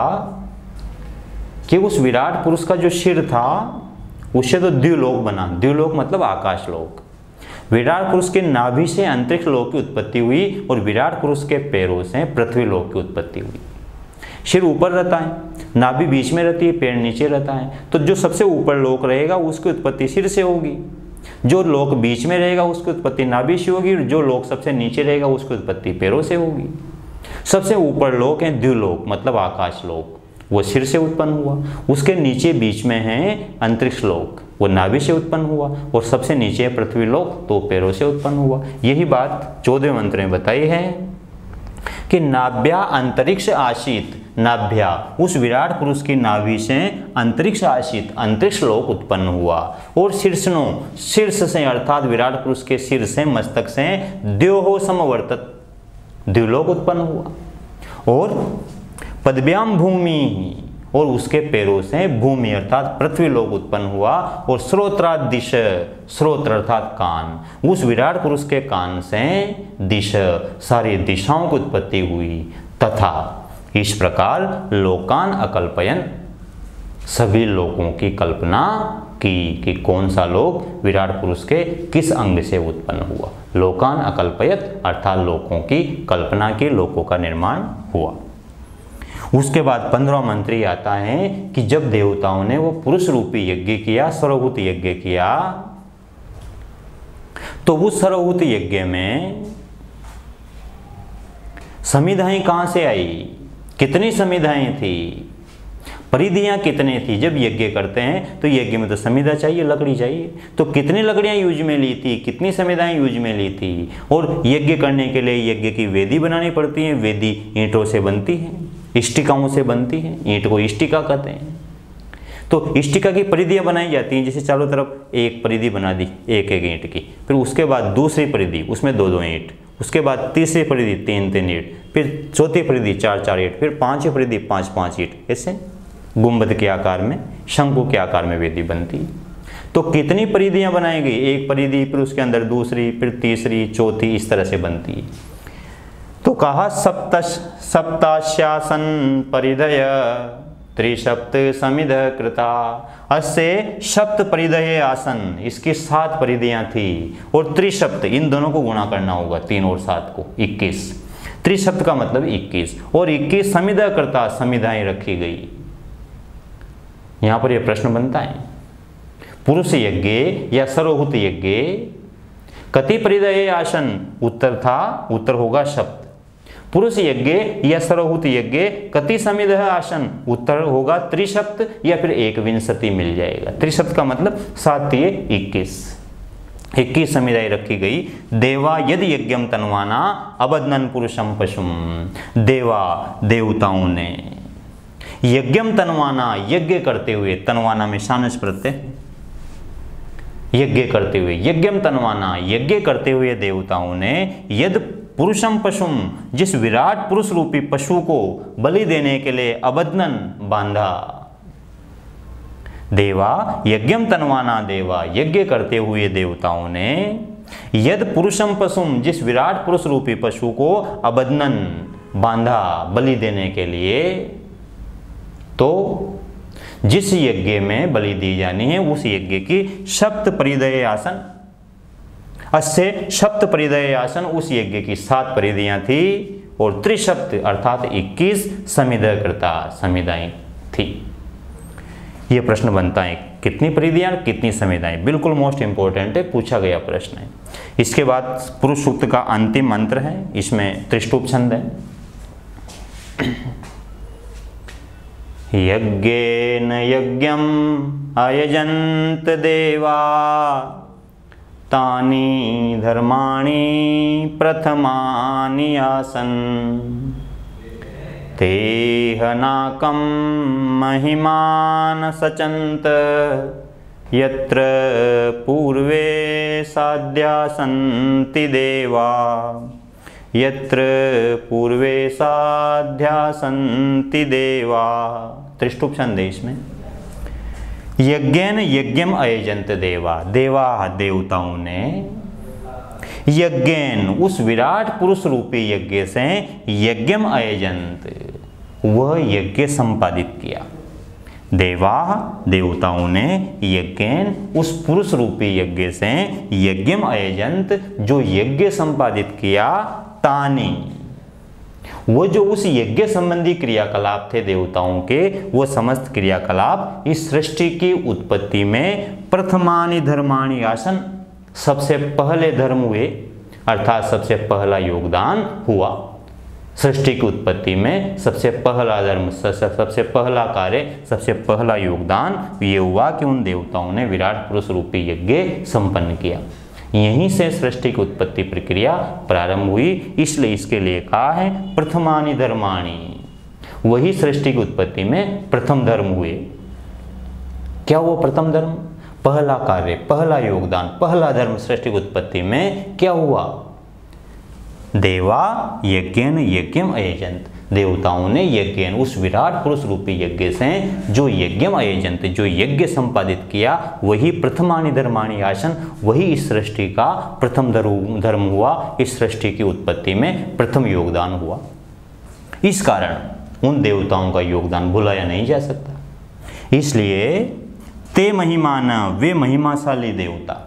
कि उस विराट पुरुष का जो सिर था उससे तो द्विलोक बना। द्विलोक मतलब आकाश लोक। विराट पुरुष के नाभि से अंतरिक्ष लोक की उत्पत्ति हुई और विराट पुरुष के पैरों से पृथ्वी लोक की उत्पत्ति हुई। सिर ऊपर रहता है, नाभि बीच में रहती है, पैर नीचे रहता है। तो जो सबसे ऊपर लोक रहेगा उसकी उत्पत्ति सिर से होगी, जो लोक बीच में रहेगा उसकी उत्पत्ति नाभि से होगी, और जो लोक सबसे नीचे रहेगा उसकी उत्पत्ति पैरों से होगी। सबसे ऊपर लोक है द्विलोक मतलब आकाश लोक, वो सिर से उत्पन्न हुआ। उसके नीचे बीच में है अंतरिक्ष लोक, वो नाभि से उत्पन्न हुआ। और सबसे नीचे है पृथ्वी लोक, तो पैरों से उत्पन्न हुआ। यही बात चौदह मंत्र में बताई है कि नाभ्या अंतरिक्ष आशीत, नाभ्या उस विराट पुरुष की नाभि से अंतरिक्ष आशीत, अंतरिक्ष लोक उत्पन्न हुआ। और शीर्षनो, शीर्ष से अर्थात विराट पुरुष के सिर से, मस्तक से द्योहो समवर्तत, द्युलोक उत्पन्न हुआ। और पदभ्याम भूमि, और उसके पैरों से भूमि अर्थात पृथ्वी लोक उत्पन्न हुआ। और स्रोत्रादिश, स्रोत्र अर्थात कान, उस विराट पुरुष के कान से दिश, सारी दिशाओं की उत्पत्ति हुई। तथा इस प्रकार लोकान अकल्पयन, सभी लोकों की कल्पना की कि कौन सा लोक विराट पुरुष के किस अंग से उत्पन्न हुआ। लोकान अकल्पयत अर्थात लोकों की कल्पना की, लोकों का निर्माण हुआ। उसके बाद पंद्रह मंत्री आता है कि जब देवताओं ने वो पुरुष रूपी यज्ञ किया, सर्वभूत यज्ञ किया, तो उस सर्वभूत यज्ञ में समिधाएं कहां से आई, कितनी समिधाएं थी? परिधियां कितने थी? जब यज्ञ करते हैं तो यज्ञ में तो समिधा चाहिए, लकड़ी चाहिए, तो कितनी लकड़ियां यूज में ली थी, कितनी समिधाएं यूज में ली थी। और यज्ञ करने के लिए यज्ञ की वेदी बनानी पड़ती है, वेदी ईंटों से बनती है, इष्टिकाओं से बनती है, ईंट को इष्टिका कहते हैं। तो इष्टिका की परिधियां बनाई जाती हैं, जैसे चारों तरफ एक परिधि बना दी एक एक ईंट की, फिर उसके बाद दूसरी परिधि उसमें दो दो ईंट, उसके बाद तीसरी परिधि तीन तीन ईंट, फिर चौथी परिधि चार चार ईंट, फिर पांचवी परिधि पांच पांच ईंट, ऐसे गुंबद के आकार में, शंकु के आकार में वेदी बनती है। तो कितनी परिधियां बनाई गई? एक परिधि, फिर उसके अंदर दूसरी, फिर तीसरी, चौथी, इस तरह से बनती है। तो कहा सप्त सप्ताश्यासन परिधय त्रिशप्त समिध कृता, अस्य सप्त परिधय आसन, इसकी सात परिधियां थी, और त्रिशप्त, इन दोनों को गुणा करना होगा, तीन और सात को, इक्कीस। त्रिशप्त का मतलब इक्कीस, और इक्कीस समिध कृता, समिधाएं रखी गई। यहां पर यह प्रश्न बनता है, पुरुष यज्ञ या सर्वभूत यज्ञ कति परिधय आसन? उत्तर था, उत्तर होगा सप्त। पुरुष यज्ञ या सर्वभूत यज्ञ कति समिध आसन? उत्तर होगा त्रिशप्त या फिर एक विंशति मिल जाएगा। त्रिशप्त का मतलब सात ये इक्कीस, इक्कीस समिधाएं रखी गई। देवा यद यज्ञम तन्वाना अबध्नन पुरुषम पशुम, देवा देवताओं ने यज्ञम तन्वाना, यज्ञ करते हुए, तन्वाना में शानस प्रत्यय, यज्ञ करते हुए, यज्ञम तन्वाना, यज्ञ करते हुए देवताओं ने यद पुरुषम पशुम, जिस विराट पुरुष रूपी पशु को बलि देने के लिए अबध्नन, बांधा। देवा यज्ञम तन्वाना, देवा यज्ञ करते हुए देवताओं ने यद पुरुषम पशुम, जिस विराट पुरुष रूपी पशु को अबध्नन, बांधा बलि देने के लिए। तो जिस यज्ञ में बलि दी जानी है उस यज्ञ की सप्त परिधय आसन, अस्य सप्त परिधय आसन, उस यज्ञ की सात परिधियां थी, और त्रिशप्त अर्थात इक्कीस समिध कृता, समिधाएं थी। यह प्रश्न बनता है, कितनी परिधियां, कितनी समिधाएं? बिल्कुल मोस्ट इंपॉर्टेंट है, पूछा गया प्रश्न है। इसके बाद पुरुष सूक्त का अंतिम मंत्र है, इसमें त्रिष्टुप छंद है। यज्ञेन यज्ञम अयजन्त देवा तानि धर्माणि प्रथमानि आसन, तेहनाकं महिमान सचन्त यत्र पूर्वे साध्या सन्ति देवा, यत्र पूर्वे साध्या सन्ति देवा। त्रिष्टुप छंद है इसमें। यज्ञेन यज्ञम अयजन्त देवा, देवा देवताओं ने यज्ञेन, उस विराट पुरुष रूपी यज्ञ से यज्ञम अयजन्त, वह यज्ञ संपादित किया। देवा देवताओं ने यज्ञेन, उस पुरुष रूपी यज्ञ से यज्ञम अयजन्त, जो यज्ञ संपादित किया। तानी, वो जो उस यज्ञ संबंधी क्रियाकलाप थे देवताओं के, वो समस्त क्रियाकलाप इस सृष्टि की उत्पत्ति में प्रथमानि धर्माणि आसन, सबसे पहले धर्म हुए, अर्थात सबसे पहला योगदान हुआ। सृष्टि की उत्पत्ति में सबसे पहला धर्म, सबसे पहला कार्य, सबसे पहला योगदान ये हुआ कि उन देवताओं ने विराट पुरुष रूपी यज्ञ संपन्न किया। यहीं से सृष्टि की उत्पत्ति प्रक्रिया प्रारंभ हुई, इसलिए इसके लिए कहा है प्रथमानि धर्माणि, वही सृष्टि की उत्पत्ति में प्रथम धर्म हुए। क्या हुआ प्रथम धर्म? पहला कार्य, पहला योगदान, पहला धर्म सृष्टि की उत्पत्ति में क्या हुआ? देवा यज्ञेन यज्ञम अयजन्त, देवताओं ने यज्ञ, उस विराट पुरुष रूपी यज्ञ से जो यज्ञम अयजन्त, जो यज्ञ संपादित किया, वही प्रथमानि धर्माणि आसन, वही इस सृष्टि का प्रथम धर्म हुआ, इस सृष्टि की उत्पत्ति में प्रथम योगदान हुआ। इस कारण उन देवताओं का योगदान भुलाया नहीं जा सकता। इसलिए ते महिमान, वे महिमाशाली देवता,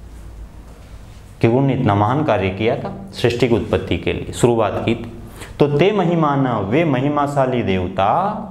कि उन्होंने इतना महान कार्य किया था, सृष्टि की उत्पत्ति के लिए शुरुआत की थी। तो ते महिमान, वे महिमाशाली देवता,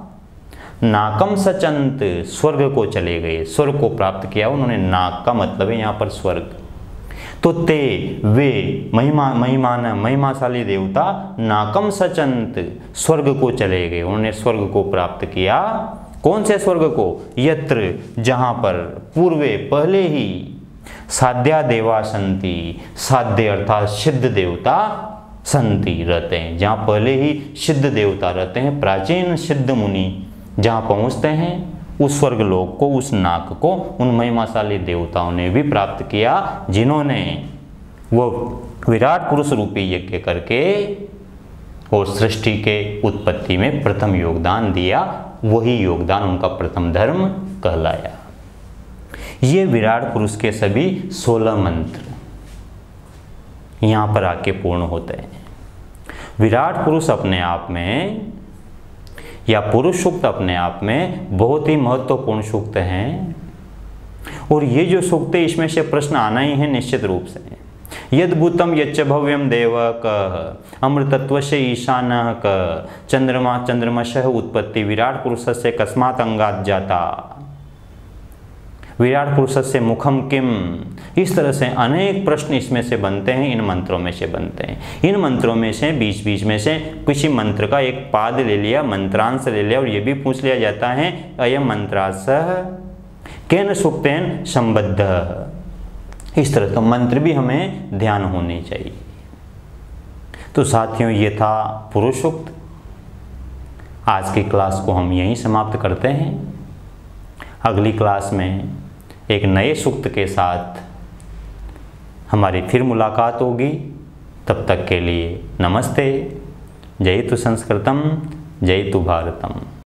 नाकम सचंत, स्वर्ग को चले गए, स्वर्ग को प्राप्त किया उन्होंने। नाक का मतलब है यहाँ पर स्वर्ग। तो ते वे महिमा महिमान महिमाशाली देवता नाकम सचंत, स्वर्ग को चले गए, उन्होंने स्वर्ग को प्राप्त किया। कौन से स्वर्ग को? यत्र, जहाँ पर पूर्वे पहले ही साध्या देवा संति, साध्य अर्थात सिद्ध देवता संति रहते हैं, जहाँ पहले ही सिद्ध देवता रहते हैं, प्राचीन सिद्ध मुनि जहाँ पहुँचते हैं उस स्वर्गलोक को, उस नाक को उन महिमाशाली देवताओं ने भी प्राप्त किया, जिन्होंने वो विराट पुरुष रूपी यज्ञ करके और सृष्टि के उत्पत्ति में प्रथम योगदान दिया। वही योगदान उनका प्रथम धर्म कहलाया। ये विराट पुरुष के सभी सोलह मंत्र यहाँ पर आके पूर्ण होते हैं। विराट पुरुष अपने आप में या पुरुष सूक्त अपने आप में बहुत ही महत्वपूर्ण सूक्त हैं, और ये जो सूक्त है इसमें से प्रश्न आना ही है निश्चित रूप से। यद्भूतम यच्च भव्यम देव क अमृतत्व से ईशान क चंद्रमा चंद्रमश उत्पत्ति विराट पुरुष से कस्मात् अंगात जाता, विराट पुरुष से मुखम किम। इस तरह से अनेक प्रश्न इसमें से बनते हैं, इन मंत्रों में से बनते हैं। इन मंत्रों में से बीच बीच में से किसी मंत्र का एक पाद ले लिया, मंत्रांश ले लिया, और ये भी पूछ लिया जाता है अयम मंत्रांश केन सूक्तेन संबद्ध। इस तरह तो मंत्र भी हमें ध्यान होने चाहिए। तो साथियों, ये था पुरुष सूक्त। आज की क्लास को हम यहीं समाप्त करते हैं। अगली क्लास में एक नए सूक्त के साथ हमारी फिर मुलाकात होगी। तब तक के लिए नमस्ते। जय तु संस्कृतम, जय तु भारतम।